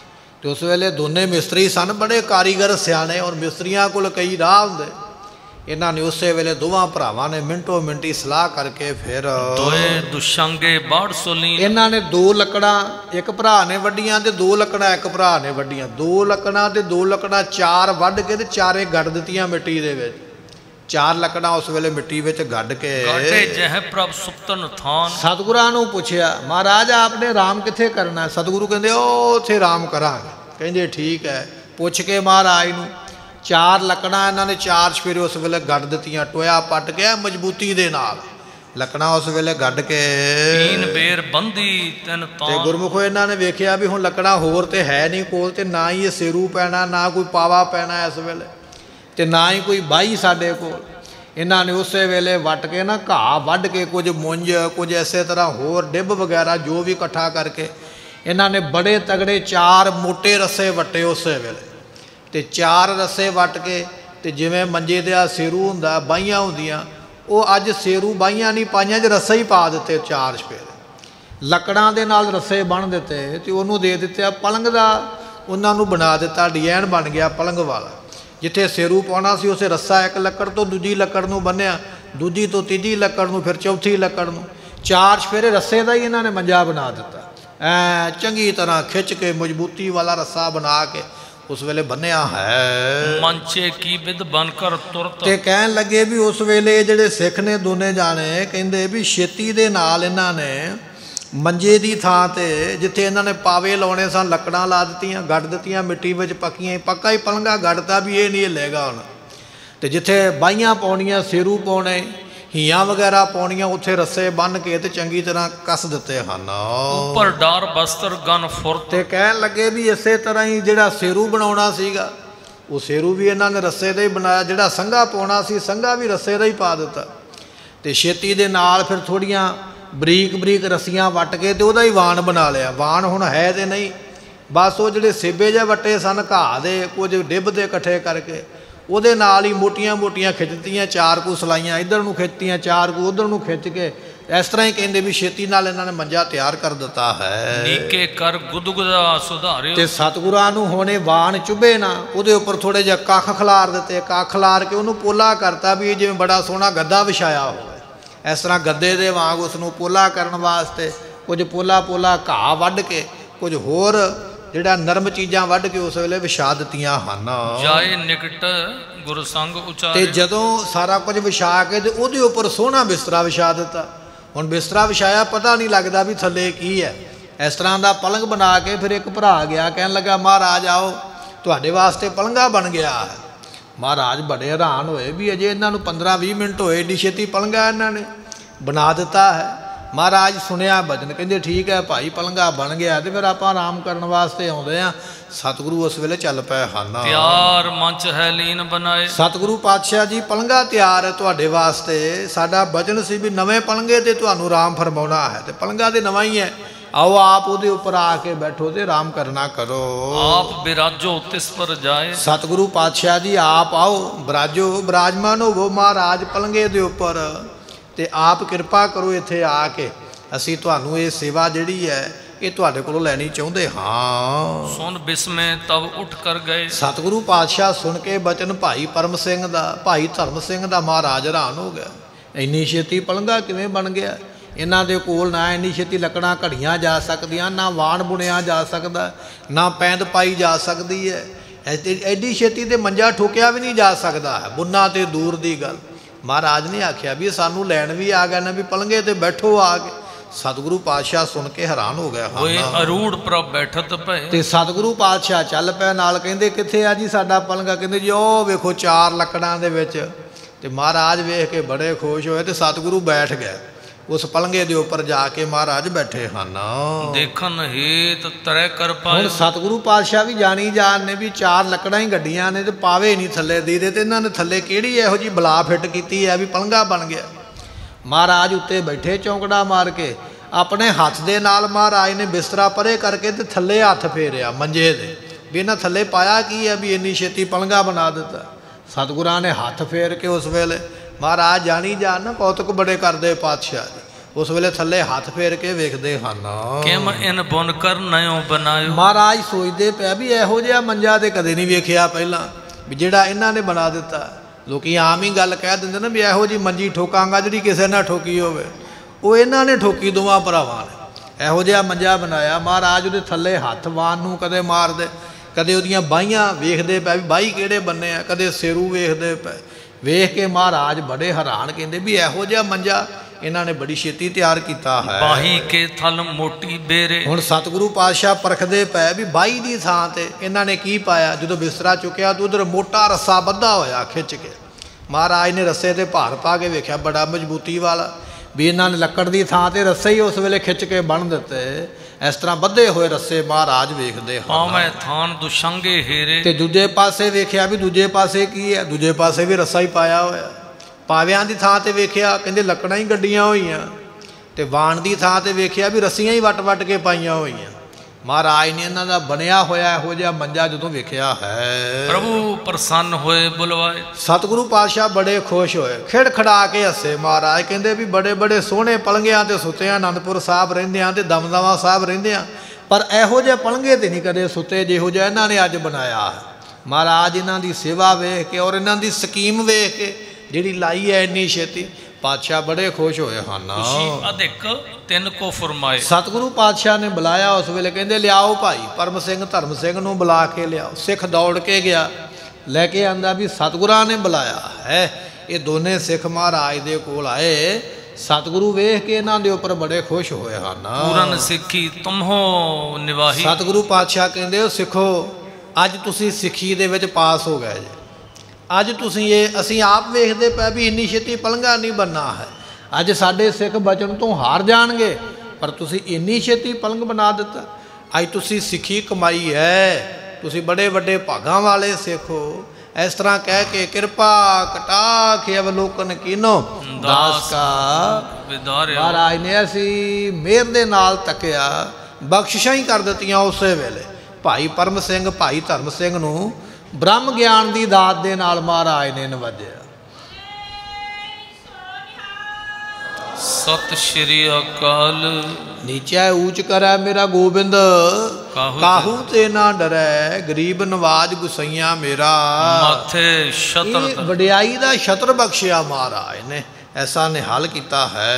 ਤੇ ਉਸ ਵੇਲੇ ਦੋਨੇ ਮਿਸਤਰੀ ਸਨ, ਬੜੇ ਕਾਰੀਗਰ ਸਿਆਣੇ, ਔਰ ਮਿਸਤਰੀਆਂ ਕੋਲ ਕਈ ਰਾਹ ਹੁੰਦੇ। ਇਹਨਾਂ ਨੇ ਉਸੇ ਵੇਲੇ ਦੋਵਾਂ ਭਰਾਵਾਂ ਨੇ ਮਿੰਟੋ ਮਿੰਟੀ ਸਲਾਹ ਕਰਕੇ ਫਿਰ ਦੋਏ ਦੁਸ਼ੰਗੇ ਬਾੜ ਸੋਲੀ। ਇਹਨਾਂ ਨੇ ਦੋ ਲੱਕੜਾਂ ਇੱਕ ਭਰਾ ਨੇ ਵੱਡੀਆਂ ਤੇ ਦੋ ਲੱਕੜਾਂ ਇੱਕ ਭਰਾ ਨੇ ਵੱਡੀਆਂ। ਦੋ ਲੱਕੜਾਂ ਤੇ ਦੋ ਲੱਕੜਾਂ ਚਾਰ ਵੱਢ ਕੇ ਤੇ ਚਾਰੇ ਗੱਡ ਦਿੱਤੀਆਂ ਮਿੱਟੀ ਦੇ ਵਿੱਚ। ਚਾਰ ਲੱਕੜਾਂ ਉਸ ਵੇਲੇ ਮਿੱਟੀ ਵਿੱਚ ਗੱਡ ਕੇ ਗਾਡੇ ਜਹ ਪ੍ਰਭ ਸੁਪਤਨ ਥਾਨ। ਸਤਿਗੁਰਾਂ ਨੂੰ ਪੁੱਛਿਆ ਮਹਾਰਾਜ ਆਪਨੇ ਆਰਾਮ ਕਿੱਥੇ ਕਰਨਾ। ਸਤਿਗੁਰੂ ਕਹਿੰਦੇ ਉਹ ਉੱਥੇ ਆਰਾਮ ਕਰਾਂਗੇ। ਕਹਿੰਦੇ ਠੀਕ ਹੈ। ਪੁੱਛ ਕੇ ਮਹਾਰਾਜ ਨੂੰ ਚਾਰ ਲੱਕੜਾਂ ਇਹਨਾਂ ਨੇ ਚਾਰ ਸਵੇਰੇ ਉਸ ਵੇਲੇ ਗੱਡ ਦਿੱਤੀਆਂ, ਟੋਇਆ ਪੱਟ ਕੇ ਮਜ਼ਬੂਤੀ ਦੇ ਨਾਲ ਲੱਕੜਾਂ ਉਸ ਵੇਲੇ ਗੱਡ ਕੇ ਤੀਨ ਬੇਰ ਬੰਦੀ ਤਿੰਨ ਤਾਂ। ਤੇ ਗੁਰਮੁਖੋ ਇਹਨਾਂ ਨੇ ਵੇਖਿਆ ਵੀ ਹੁਣ ਲੱਕੜਾਂ ਹੋਰ ਤੇ ਹੈ ਨਹੀਂ ਕੋਲ, ਤੇ ਨਾ ਹੀ ਇਹ ਸੇਰੂ ਪੈਣਾ, ਨਾ ਕੋਈ ਪਾਵਾ ਪੈਣਾ ਇਸ ਵੇਲੇ, ਤੇ ਨਾ ਹੀ ਕੋਈ ਬਾਈ ਸਾਡੇ ਕੋਲ। ਇਹਨਾਂ ਨੇ ਉਸੇ ਵੇਲੇ ਵੱਟ ਕੇ ਨਾ ਘਾਹ ਵੱਢ ਕੇ ਕੁਝ ਮੁੰਜ, ਕੁਝ ਇਸੇ ਤਰ੍ਹਾਂ ਹੋਰ ਡਿੱਬ ਵਗੈਰਾ ਜੋ ਵੀ ਇਕੱਠਾ ਕਰਕੇ ਇਹਨਾਂ ਨੇ ਬੜੇ ਤਗੜੇ ਚਾਰ ਮੋਟੇ ਰੱਸੇ ਵੱਟੇ ਉਸੇ ਵੇਲੇ। ਤੇ ਚਾਰ ਰੱਸੇ ਵੱਟ ਕੇ ਤੇ ਜਿਵੇਂ ਮੰਜੇ ਦੇ ਆ ਸੇਰੂ ਹੁੰਦਾ, ਬਾਹੀਆਂ ਹੁੰਦੀਆਂ, ਉਹ ਅੱਜ ਸੇਰੂ ਬਾਹੀਆਂ ਨਹੀਂ ਪਾਈਆਂ, 'ਚ ਰੱਸੇ ਹੀ ਪਾ ਦਿੱਤੇ ਚਾਰ ਛਪੇਰੇ ਲੱਕੜਾਂ ਦੇ ਨਾਲ ਰੱਸੇ ਬੰਨ੍ਹ ਦਿੱਤੇ ਤੇ ਉਹਨੂੰ ਦੇ ਦਿੱਤੇ ਪਲੰਘ ਦਾ, ਉਹਨਾਂ ਨੂੰ ਬਣਾ ਦਿੱਤਾ, ਡਿਜ਼ਾਈਨ ਬਣ ਗਿਆ ਪਲੰਘ ਵਾਲਾ। ਜਿੱਥੇ ਸੇਰੂ ਪਾਉਣਾ ਸੀ ਉਸੇ ਰੱਸਾ ਇੱਕ ਲੱਕੜ ਤੋਂ ਦੂਜੀ ਲੱਕੜ ਨੂੰ ਬੰਨਿਆ, ਦੂਜੀ ਤੋਂ ਤੀਜੀ ਲੱਕੜ ਨੂੰ, ਫਿਰ ਚੌਥੀ ਲੱਕੜ ਨੂੰ, ਚਾਰ ਛਪੇਰੇ ਰੱਸੇ ਦਾ ਹੀ ਇਹਨਾਂ ਨੇ ਮੰਜਾ ਬਣਾ ਦਿੱਤਾ। ਐ ਚੰਗੀ ਤਰ੍ਹਾਂ ਖਿੱਚ ਕੇ ਮਜ਼ਬੂਤੀ ਵਾਲਾ ਰੱਸਾ ਬਣਾ ਕੇ ਉਸ ਵੇਲੇ ਬੰਨਿਆ ਹੈ। ਮੰਚੇ ਕੀ ਵਿਦ ਬਨ ਕਰ ਤੁਰਤ। ਤੇ ਕਹਿਣ ਲੱਗੇ ਵੀ ਉਸ ਵੇਲੇ ਜਿਹੜੇ ਸਿੱਖ ਨੇ ਦੋਨੇ ਜਾਣੇ, ਕਹਿੰਦੇ ਵੀ ਛੇਤੀ ਦੇ ਨਾਲ ਇਹਨਾਂ ਨੇ ਮੰਜੇ ਦੀ ਥਾਂ ਤੇ ਜਿੱਥੇ ਇਹਨਾਂ ਨੇ ਪਾਵੇ ਲਾਉਣੇ ਸਨ ਲੱਕੜਾਂ ਲਾ ਦਿੱਤੀਆਂ, ਗੱਡ ਦਿੱਤੀਆਂ ਮਿੱਟੀ ਵਿੱਚ ਪੱਕੀਆਂ, ਪੱਕਾ ਹੀ ਪਲੰਘਾ ਗੱਡਤਾ ਵੀ ਇਹ ਨਹੀਂ ਹਿੱਲੇਗਾ ਹੁਣ। ਤੇ ਜਿੱਥੇ ਬਾਹੀਆਂ ਪਾਉਣੀਆਂ, ਸੇਰੂ ਪਾਉਣੇ, ਹੀਆਂ ਵਗੈਰਾ ਪਾਉਣੀਆਂ, ਉੱਥੇ ਰੱਸੇ ਬੰਨ੍ਹ ਕੇ ਤੇ ਚੰਗੀ ਤਰ੍ਹਾਂ ਕੱਸ ਦਿੱਤੇ ਹਨ। ਉੱਪਰ ਡਾਰ ਬਸਤਰ ਗਨ ਫੁਰਤ। ਤੇ ਕਹਿਣ ਲੱਗੇ ਵੀ ਇਸੇ ਤਰ੍ਹਾਂ ਹੀ ਜਿਹੜਾ ਸੇਰੂ ਬਣਾਉਣਾ ਸੀਗਾ ਉਹ ਸੇਰੂ ਵੀ ਇਹਨਾਂ ਨੇ ਰੱਸੇ ਦਾ ਹੀ ਬਣਾਇਆ, ਜਿਹੜਾ ਸੰਘਾ ਪਾਉਣਾ ਸੀ ਸੰਘਾ ਵੀ ਰੱਸੇ ਦਾ ਹੀ ਪਾ ਦਿੱਤਾ। ਤੇ ਛੇਤੀ ਦੇ ਨਾਲ ਫਿਰ ਥੋੜ੍ਹੀਆਂ ਬਰੀਕ ਬਰੀਕ ਰੱਸੀਆਂ ਵੱਟ ਕੇ ਤੇ ਉਹਦਾ ਹੀ ਵਾਣ ਬਣਾ ਲਿਆ। ਵਾਣ ਹੁਣ ਹੈ ਤੇ ਨਹੀਂ, ਬਸ ਉਹ ਜਿਹੜੇ ਸੇਬੇ ਜਿਹੇ ਵੱਟੇ ਸਨ ਘਾਹ ਦੇ, ਕੁਝ ਡਿੱਬ ਦੇ ਇਕੱਠੇ ਕਰਕੇ ਉਹਦੇ ਨਾਲ ਹੀ ਮੋਟੀਆਂ ਮੋਟੀਆਂ ਖਿੱਚਤੀਆਂ, ਚਾਰ ਕੁ ਸਲਾਈਆਂ ਇੱਧਰ ਨੂੰ ਖਿੱਚਤੀਆਂ, ਚਾਰ ਕੁ ਉੱਧਰ ਨੂੰ ਖਿੱਚ ਕੇ ਇਸ ਤਰ੍ਹਾਂ ਹੀ ਕਹਿੰਦੇ ਵੀ ਛੇਤੀ ਨਾਲ ਇਹਨਾਂ ਨੇ ਮੰਜਾ ਤਿਆਰ ਕਰ ਦਿੱਤਾ ਹੈ। ਨੀਕੇ ਕਰ ਗੁਦਗੁਦਾ ਸੁਧਾਰਿਓ, ਤੇ ਸਤਿਗੁਰਾਂ ਨੂੰ ਹੋਣੇ ਬਾਣ ਚੁੱਭੇ ਨਾ, ਉਹਦੇ ਉੱਪਰ ਥੋੜੇ ਜਿਹਾ ਕੱਖ ਖਿਲਾਰ ਦਿੱਤੇ, ਕੱਖ ਖਿਲਾਰ ਕੇ ਉਹਨੂੰ ਪੋਲਾ ਕਰਤਾ ਵੀ ਜਿਵੇਂ ਬੜਾ ਸੋਹਣਾ ਗੱਦਾ ਵਿਛਾਇਆ ਹੋਵੇ। ਇਸ ਤਰ੍ਹਾਂ ਗੱਦੇ ਦੇ ਵਾਂਗ ਉਸ ਨੂੰ ਪੋਲਾ ਕਰਨ ਵਾਸਤੇ ਕੁਝ ਪੋਲਾ ਪੋਲਾ ਘਾਹ ਵੱਢ ਕੇ, ਕੁਝ ਹੋਰ ਜਿਹੜਾ ਨਰਮ ਚੀਜ਼ਾਂ ਵੱਢ ਕੇ ਉਸ ਵੇਲੇ ਵਿਛਾ ਦਿੱਤੀਆਂ ਹਨ। ਜਾਏ ਨਿਕਟ ਗੁਰ ਸੰਗ ਉਚਾਰੇ, ਤੇ ਜਦੋਂ ਸਾਰਾ ਕੁਝ ਵਿਛਾ ਕੇ ਤੇ ਉਹਦੇ ਉੱਪਰ ਸੋਹਣਾ ਬਿਸਤਰਾ ਵਿਛਾ ਦਿੱਤਾ। ਹੁਣ ਬਿਸਤਰਾ ਵਿਛਾਇਆ, ਪਤਾ ਨਹੀਂ ਲੱਗਦਾ ਵੀ ਥੱਲੇ ਕੀ ਹੈ। ਇਸ ਤਰ੍ਹਾਂ ਦਾ ਪਲੰਘ ਬਣਾ ਕੇ ਫਿਰ ਇੱਕ ਭਰਾ ਗਿਆ, ਕਹਿਣ ਲੱਗਾ ਮਹਾਰਾਜ ਆਓ ਤੁਹਾਡੇ ਵਾਸਤੇ ਪਲੰਘਾ ਬਣ ਗਿਆ ਹੈ। ਮਹਾਰਾਜ ਬੜੇ ਹੈਰਾਨ ਹੋਏ ਵੀ ਅਜੇ ਇਹਨਾਂ ਨੂੰ ਪੰਦਰਾਂ ਵੀਹ ਮਿੰਟ ਹੋਏ, ਏਡੀ ਛੇਤੀ ਪਲੰਘਾ ਇਹਨਾਂ ਨੇ ਬਣਾ ਦਿੱਤਾ ਹੈ। ਮਹਾਰਾਜ ਸੁਣਿਆ ਬਚਨ, ਕਹਿੰਦੇ ਠੀਕ ਹੈ ਭਾਈ ਪਲੰਘਾ ਬਣ ਗਿਆ ਤੇ ਫਿਰ ਆਪਾਂ ਆਰਾਮ ਕਰਨ ਵਾਸਤੇ ਆਉਂਦੇ ਹਾਂ। ਸਤਿਗੁਰੂ ਉਸ ਵੇਲੇ ਚੱਲ ਪਏ ਹਨ। ਤਿਆਰ ਮੰਚ ਹੈ ਲੀਨ ਬਣਾਏ, ਸਤਿਗੁਰੂ ਪਾਤਸ਼ਾਹ ਜੀ ਪਲੰਘਾ ਤਿਆਰ ਹੈ ਤੁਹਾਡੇ ਵਾਸਤੇ। ਸਾਡਾ ਬਚਨ ਸੀ ਵੀ ਨਵੇਂ ਪਲੰਘੇ ਤੇ ਤੁਹਾਨੂੰ ਆਰਾਮ ਫਰਮਾਉਣਾ ਹੈ, ਤੇ ਪਲੰਘਾ ਤੇ ਨਵਾਂ ਹੀ ਹੈ। ਆਓ ਆਪ ਉਹਦੇ ਉੱਪਰ ਆ ਕੇ ਬੈਠੋ ਤੇ ਆਰਾਮ ਕਰਨਾ ਕਰੋ। ਆਪ ਬਿਰਾਜੋ ਤਿਸ ਪਰ ਜਾਏ, ਸਤਿਗੁਰੂ ਪਾਤਸ਼ਾਹ ਜੀ ਆਪ ਆਓ ਬਿਰਾਜੋ, ਬਿਰਾਜਮਾਨ ਹੋਵੋ ਮਹਾਰਾਜ ਪਲੰਘੇ ਦੇ ਉੱਪਰ, ਤੇ ਆਪ ਕਿਰਪਾ ਕਰੋ ਇੱਥੇ ਆ ਕੇ। ਅਸੀਂ ਤੁਹਾਨੂੰ ਇਹ ਸੇਵਾ ਜਿਹੜੀ ਹੈ ਇਹ ਤੁਹਾਡੇ ਕੋਲੋਂ ਲੈਣੀ ਚਾਹੁੰਦੇ ਹਾਂ। ਸੁਣ ਬਿਸਮੇ ਤਬ ਉੱਠ ਕਰ ਗਏ, ਸਤਿਗੁਰੂ ਪਾਤਸ਼ਾਹ ਸੁਣ ਕੇ ਬਚਨ ਭਾਈ ਪਰਮ ਸਿੰਘ ਦਾ, ਭਾਈ ਧਰਮ ਸਿੰਘ ਦਾ ਮਹਾਰਾਜ ਹੈਰਾਨ ਹੋ ਗਿਆ। ਇੰਨੀ ਛੇਤੀ ਪਲੰਘਾ ਕਿਵੇਂ ਬਣ ਗਿਆ? ਇਹਨਾਂ ਦੇ ਕੋਲ ਨਾ ਇੰਨੀ ਛੇਤੀ ਲੱਕੜਾਂ ਘੜੀਆਂ ਜਾ ਸਕਦੀਆਂ, ਨਾ ਵਾਣ ਬੁਣਿਆ ਜਾ ਸਕਦਾ, ਨਾ ਪੈਂਦ ਪਾਈ ਜਾ ਸਕਦੀ ਹੈ। ਐਡੀ ਛੇਤੀ ਤੇ ਮੰਜਾ ਠੋਕਿਆ ਵੀ ਨਹੀਂ ਜਾ ਸਕਦਾ ਹੈ, ਬੁੰਨਾ ਤੇ ਦੂਰ ਦੀ ਗੱਲ। ਮਹਾਰਾਜ ਨੇ ਆਖਿਆ ਵੀ ਸਾਨੂੰ ਲੈਣ ਵੀ ਆ ਗਏ ਨਾ, ਵੀ ਪਲੰਘੇ ਤੇ ਬੈਠੋ ਆ ਕੇ। ਸਤਿਗੁਰੂ ਪਾਤਸ਼ਾਹ ਸੁਣ ਕੇ ਹੈਰਾਨ ਹੋ ਗਿਆ। ਹੋਏ ਅਰੂੜ ਪ੍ਰਭ ਬੈਠਤ ਪਏ, ਤੇ ਸਤਿਗੁਰੂ ਪਾਤਸ਼ਾਹ ਚੱਲ ਪਏ ਨਾਲ, ਕਹਿੰਦੇ ਕਿੱਥੇ ਆ ਜੀ ਸਾਡਾ ਪਲੰਘਾ? ਕਹਿੰਦੇ ਜੀ ਉਹ ਵੇਖੋ ਚਾਰ ਲੱਕੜਾਂ ਦੇ ਵਿੱਚ। ਤੇ ਮਹਾਰਾਜ ਵੇਖ ਕੇ ਬੜੇ ਖੁਸ਼ ਹੋਏ ਤੇ ਸਤਿਗੁਰੂ ਬੈਠ ਗਏ ਉਸ ਪਲੰਘੇ ਦੇ ਉੱਪਰ ਜਾ ਕੇ। ਮਹਾਰਾਜ ਬੈਠੇ ਹਨ। ਦੇਖਣ ਹੇਤ ਤਰੈ ਕਰ ਪਾਏ, ਹੁਣ ਸਤਿਗੁਰੂ ਪਾਤਸ਼ਾਹ ਵੀ ਜਾਣੀ ਜਾਣ ਨੇ ਵੀ ਚਾਰ ਲੱਕੜਾਂ ਹੀ ਗੱਡੀਆਂ ਨੇ ਤੇ ਪਾਵੇ ਨਹੀਂ ਥੱਲੇ ਦੀਦੇ, ਤੇ ਇਹਨਾਂ ਨੇ ਥੱਲੇ ਕਿਹੜੀ ਇਹੋ ਜਿਹੀ ਬਲਾ ਫਿੱਟ ਕੀਤੀ ਹੈ ਵੀ ਪਲੰਘਾ ਬਣ ਗਿਆ। ਮਹਾਰਾਜ ਉੱਤੇ ਬੈਠੇ ਚੌਂਕੜਾ ਮਾਰ ਕੇ, ਆਪਣੇ ਹੱਥ ਦੇ ਨਾਲ ਮਹਾਰਾਜ ਨੇ ਬਿਸਤਰਾ ਪਰੇ ਕਰਕੇ ਤੇ ਥੱਲੇ ਹੱਥ ਫੇਰਿਆ ਮੰਜੇ ਦੇ, ਵੀ ਇਹਨਾਂ ਥੱਲੇ ਪਾਇਆ ਕੀ ਹੈ ਵੀ ਇੰਨੀ ਛੇਤੀ ਪਲੰਘਾ ਬਣਾ ਦਿੱਤਾ। ਸਤਿਗੁਰਾਂ ਨੇ ਹੱਥ ਫੇਰ ਕੇ ਉਸ ਵੇਲੇ, ਮਹਾਰਾਜ ਜਾਣੀ ਜਾਣ ਨਾ ਕੌਤਕ ਬੜੇ ਕਰਦੇ ਪਾਤਸ਼ਾਹ ਜੀ, ਉਸ ਵੇਲੇ ਥੱਲੇ ਹੱਥ ਫੇਰ ਕੇ ਵੇਖਦੇ ਹਨ। ਕਿਮ ਇਨ ਬੁਨ ਕਰ ਨਯੋ ਬਣਾਇਓ, ਮਹਾਰਾਜ ਸੋਚਦੇ ਪਿਆ ਵੀ ਇਹੋ ਜਿਹਾ ਮੰਜਾ ਤੇ ਕਦੇ ਨਹੀਂ ਵੇਖਿਆ ਪਹਿਲਾਂ, ਵੀ ਜਿਹੜਾ ਇਹਨਾਂ ਨੇ ਬਣਾ ਦਿੱਤਾ। ਲੋਕੀ ਆਮ ਹੀ ਗੱਲ ਕਹਿ ਦਿੰਦੇ ਨੇ ਵੀ ਇਹੋ ਜਿਹੀ ਮੰਜੀ ਠੋਕਾਂਗਾ ਜਿਹੜੀ ਕਿਸੇ ਨਾਲ ਠੋਕੀ ਹੋਵੇ। ਉਹ ਇਹਨਾਂ ਨੇ ਠੋਕੀ ਦੋਵਾਂ ਭਰਾਵਾਂ ਨੇ, ਇਹੋ ਜਿਹਾ ਮੰਜਾ ਬਣਾਇਆ। ਮਹਾਰਾਜ ਉਹਦੇ ਥੱਲੇ ਹੱਥ ਵਾਨ ਨੂੰ ਕਦੇ ਮਾਰਦੇ, ਕਦੇ ਉਹਦੀਆਂ ਬਾਹੀਆਂ ਵੇਖਦੇ ਪਏ ਵੀ ਬਾਹੀ ਕਿਹੜੇ ਬੰਨੇ ਆ, ਕਦੇ ਸਿਰੂ ਵੇਖਦੇ ਪਏ। ਵੇਖ ਕੇ ਮਹਾਰਾਜ ਬੜੇ ਹੈਰਾਨ, ਕਹਿੰਦੇ ਵੀ ਇਹੋ ਜਿਹਾ ਮੰਜਾ ਇਹਨਾਂ ਨੇ ਬੜੀ ਛੇਤੀ ਤਿਆਰ ਕੀਤਾ ਹੈ। ਬਾਹੀ ਕੇ ਥਲ ਮੋਟੀ ਬੇਰੇ, ਹੁਣ ਸਤਿਗੁਰੂ ਪਾਤਸ਼ਾਹ ਪਰਖਦੇ ਪਏ ਵੀ ਬਾਹੀ ਦੀ ਥਾਂ ਤੇ ਇਹਨਾਂ ਨੇ ਕੀ ਪਾਇਆ। ਜਦੋਂ ਬਿਸਤਰਾ ਚੁੱਕਿਆ ਤਾਂ ਉਧਰ ਮੋਟਾ ਰੱਸਾ ਬੱਧਾ ਹੋਇਆ ਖਿੱਚ ਕੇ। ਮਹਾਰਾਜ ਨੇ ਰੱਸੇ ਤੇ ਭਾਰ ਪਾ ਕੇ ਵੇਖਿਆ ਬੜਾ ਮਜ਼ਬੂਤੀ ਵਾਲਾ, ਵੀ ਇਹਨਾਂ ਨੇ ਲੱਕੜ ਦੀ ਥਾਂ ਤੇ ਰੱਸੇ ਹੀ ਉਸ ਵੇਲੇ ਖਿੱਚ ਕੇ ਬੰਨ੍ਹ ਦਿੱਤੇ। ਇਸ ਤਰ੍ਹਾਂ ਬੱਧੇ ਹੋਏ ਰੱਸੇ ਮਹਾਰਾਜ ਵੇਖਦੇ ਹਨ। ਪਾਵੇਂ ਥਾਨ ਦੁਸ਼ੰਗੇ ਹੇਰੇ, ਤੇ ਦੂਜੇ ਪਾਸੇ ਵੇਖਿਆ ਵੀ ਦੂਜੇ ਪਾਸੇ ਕੀ ਹੈ, ਦੂਜੇ ਪਾਸੇ ਵੀ ਰੱਸਾ ਹੀ ਪਾਇਆ ਹੋਇਆ। ਪਾਵਿਆਂ ਦੀ ਥਾਂ ਤੇ ਵੇਖਿਆ ਕਹਿੰਦੇ ਲੱਕੜਾਂ ਹੀ ਗੱਡੀਆਂ ਹੋਈਆਂ, ਤੇ ਵਾਣ ਦੀ ਥਾਂ ਤੇ ਵੇਖਿਆ ਵੀ ਰੱਸੀਆਂ ਹੀ ਵੱਟ ਵੱਟ ਕੇ ਪਾਈਆਂ ਹੋਈਆਂ। ਮਹਾਰਾਜ ਨੇ ਇਹਨਾਂ ਦਾ ਬਣਿਆ ਹੋਇਆ ਇਹੋ ਜਿਹਾ ਮੰਜਾ ਜਦੋਂ ਵੇਖਿਆ ਹੈ, ਪ੍ਰਭੂ ਪ੍ਰਸੰਨ ਹੋਏ ਬੁਲਵਾਏ। ਸਤਿਗੁਰੂ ਪਾਤਸ਼ਾਹ ਬੜੇ ਖੁਸ਼ ਹੋਏ, ਖਿੜ ਖੜਾ ਕੇ ਹੱਸੇ। ਮਹਾਰਾਜ ਕਹਿੰਦੇ ਵੀ ਬੜੇ ਬੜੇ ਸੋਹਣੇ ਪਲੰਘਿਆਂ ਤੇ ਸੁੱਤੇ ਆ, ਆਨੰਦਪੁਰ ਸਾਹਿਬ ਰਹਿੰਦੇ ਆ ਤੇ ਦਮਦਮਾ ਸਾਹਿਬ ਰਹਿੰਦੇ ਆ, ਪਰ ਇਹੋ ਜਿਹੇ ਪਲੰਘੇ ਤੇ ਨਹੀਂ ਕਦੇ ਸੁੱਤੇ ਜਿਹੋ ਜਿਹਾ ਇਹਨਾਂ ਨੇ ਅੱਜ ਬਣਾਇਆ। ਮਹਾਰਾਜ ਇਹਨਾਂ ਦੀ ਸੇਵਾ ਵੇਖ ਕੇ ਔਰ ਇਹਨਾਂ ਦੀ ਸਕੀਮ ਵੇਖ ਕੇ ਜਿਹੜੀ ਲਾਈ ਹੈ ਇੰਨੀ ਛੇਤੀ, ਪਾਤਸ਼ਾਹ ਬੜੇ ਖੁਸ਼ ਹੋਏ ਹਨ। ਤੁਸੀਂ ਅਧਿਕ ਤਿੰਨ ਕੋ ਫਰਮਾਏ। ਸਤਿਗੁਰੂ ਪਾਤਸ਼ਾਹ ਨੇ ਬੁਲਾਇਆ ਉਸ ਵੇਲੇ, ਕਹਿੰਦੇ ਲਿਆਓ ਭਾਈ ਪਰਮ ਸਿੰਘ ਧਰਮ ਸਿੰਘ ਨੂੰ ਬੁਲਾ ਕੇ ਲਿਆਓ। ਸਿੱਖ ਦੌੜ ਕੇ ਗਿਆ, ਲੈ ਕੇ ਆਂਦਾ ਵੀ ਸਤਿਗੁਰਾਂ ਨੇ ਬੁਲਾਇਆ ਹੈ। ਇਹ ਦੋਨੇ ਸਿੱਖ ਮਹਾਰਾਜ ਦੇ ਕੋਲ ਆਏ। ਸਤਿਗੁਰੂ ਵੇਖ ਕੇ ਇਹਨਾਂ ਦੇ ਉੱਪਰ ਬੜੇ ਖੁਸ਼ ਹੋਏ ਹਨ। ਪੂਰਨ ਸਿੱਖੀ ਤੁਮਹੋ ਨਿਵਾਹੀ, ਸਤਿਗੁਰੂ ਪਾਤਸ਼ਾਹ ਕਹਿੰਦੇ ਹੋ ਸਿੱਖੋ ਅੱਜ ਤੁਸੀਂ ਸਿੱਖੀ ਦੇ ਵਿੱਚ ਪਾਸ ਹੋ ਗਏ ਜੇ। ਅੱਜ ਤੁਸੀਂ ਇਹ ਅਸੀਂ ਆਪ ਵੇਖਦੇ ਪਏ ਵੀ ਇੰਨੀ ਛੇਤੀ ਪਲੰਘਾ ਨਹੀਂ ਬਣਨਾ ਹੈ। ਅੱਜ ਸਾਡੇ ਸਿੱਖ ਬਚਨ ਤੋਂ ਹਾਰ ਜਾਣਗੇ, ਪਰ ਤੁਸੀਂ ਇੰਨੀ ਛੇਤੀ ਪਲੰਘ ਬਣਾ ਦਿੱਤਾ। ਅੱਜ ਤੁਸੀਂ ਸਿੱਖੀ ਕਮਾਈ ਹੈ, ਤੁਸੀਂ ਬੜੇ ਵੱਡੇ ਭਾਗਾਂ ਵਾਲੇ ਸਿੱਖ ਹੋ। ਇਸ ਤਰ੍ਹਾਂ ਕਹਿ ਕੇ ਕਿਰਪਾ ਕਟਾਖ ਅਵਲੋਕਨ ਕੀਨੋ ਦਾਸ ਕਾ ਵਿਦਾਰਿਆ। ਮਹਾਰਾਜ ਨੇ ਅਸੀਂ ਮਿਹਰ ਦੇ ਨਾਲ ਤੱਕਿਆ, ਬਖਸ਼ਿਸ਼ਾਂ ਹੀ ਕਰ ਦਿੱਤੀਆਂ। ਉਸੇ ਵੇਲੇ ਭਾਈ ਪਰਮ ਸਿੰਘ ਭਾਈ ਧਰਮ ਸਿੰਘ ਨੂੰ ਬ੍ਰਹਮ ਗਿਆਨ ਦੀ ਦਾਤ ਦੇ ਨਾਲ ਮਹਾਰਾਜ ਨੇ ਨਵਾਜਿਆ। ਸਤਿ ਸ਼੍ਰੀ ਅਕਾਲ। ਨੀਚੈ ਊਚ ਕਰੈ ਮੇਰਾ ਗੋਬਿੰਦ, ਕਾਹੂ ਤੇ ਨਾ ਡਰੈ, ਗਰੀਬ ਨਵਾਜ ਗੁਸਈਆ ਮੇਰਾ। ਮਾਥੇ ਛਤਰ, ਇਹ ਵਡਿਆਈ ਦਾ ਛਤਰ ਬਖਸ਼ਿਆ ਮਹਾਰਾਜ ਨੇ, ਐਸਾ ਨਿਹਾਲ ਕੀਤਾ ਹੈ।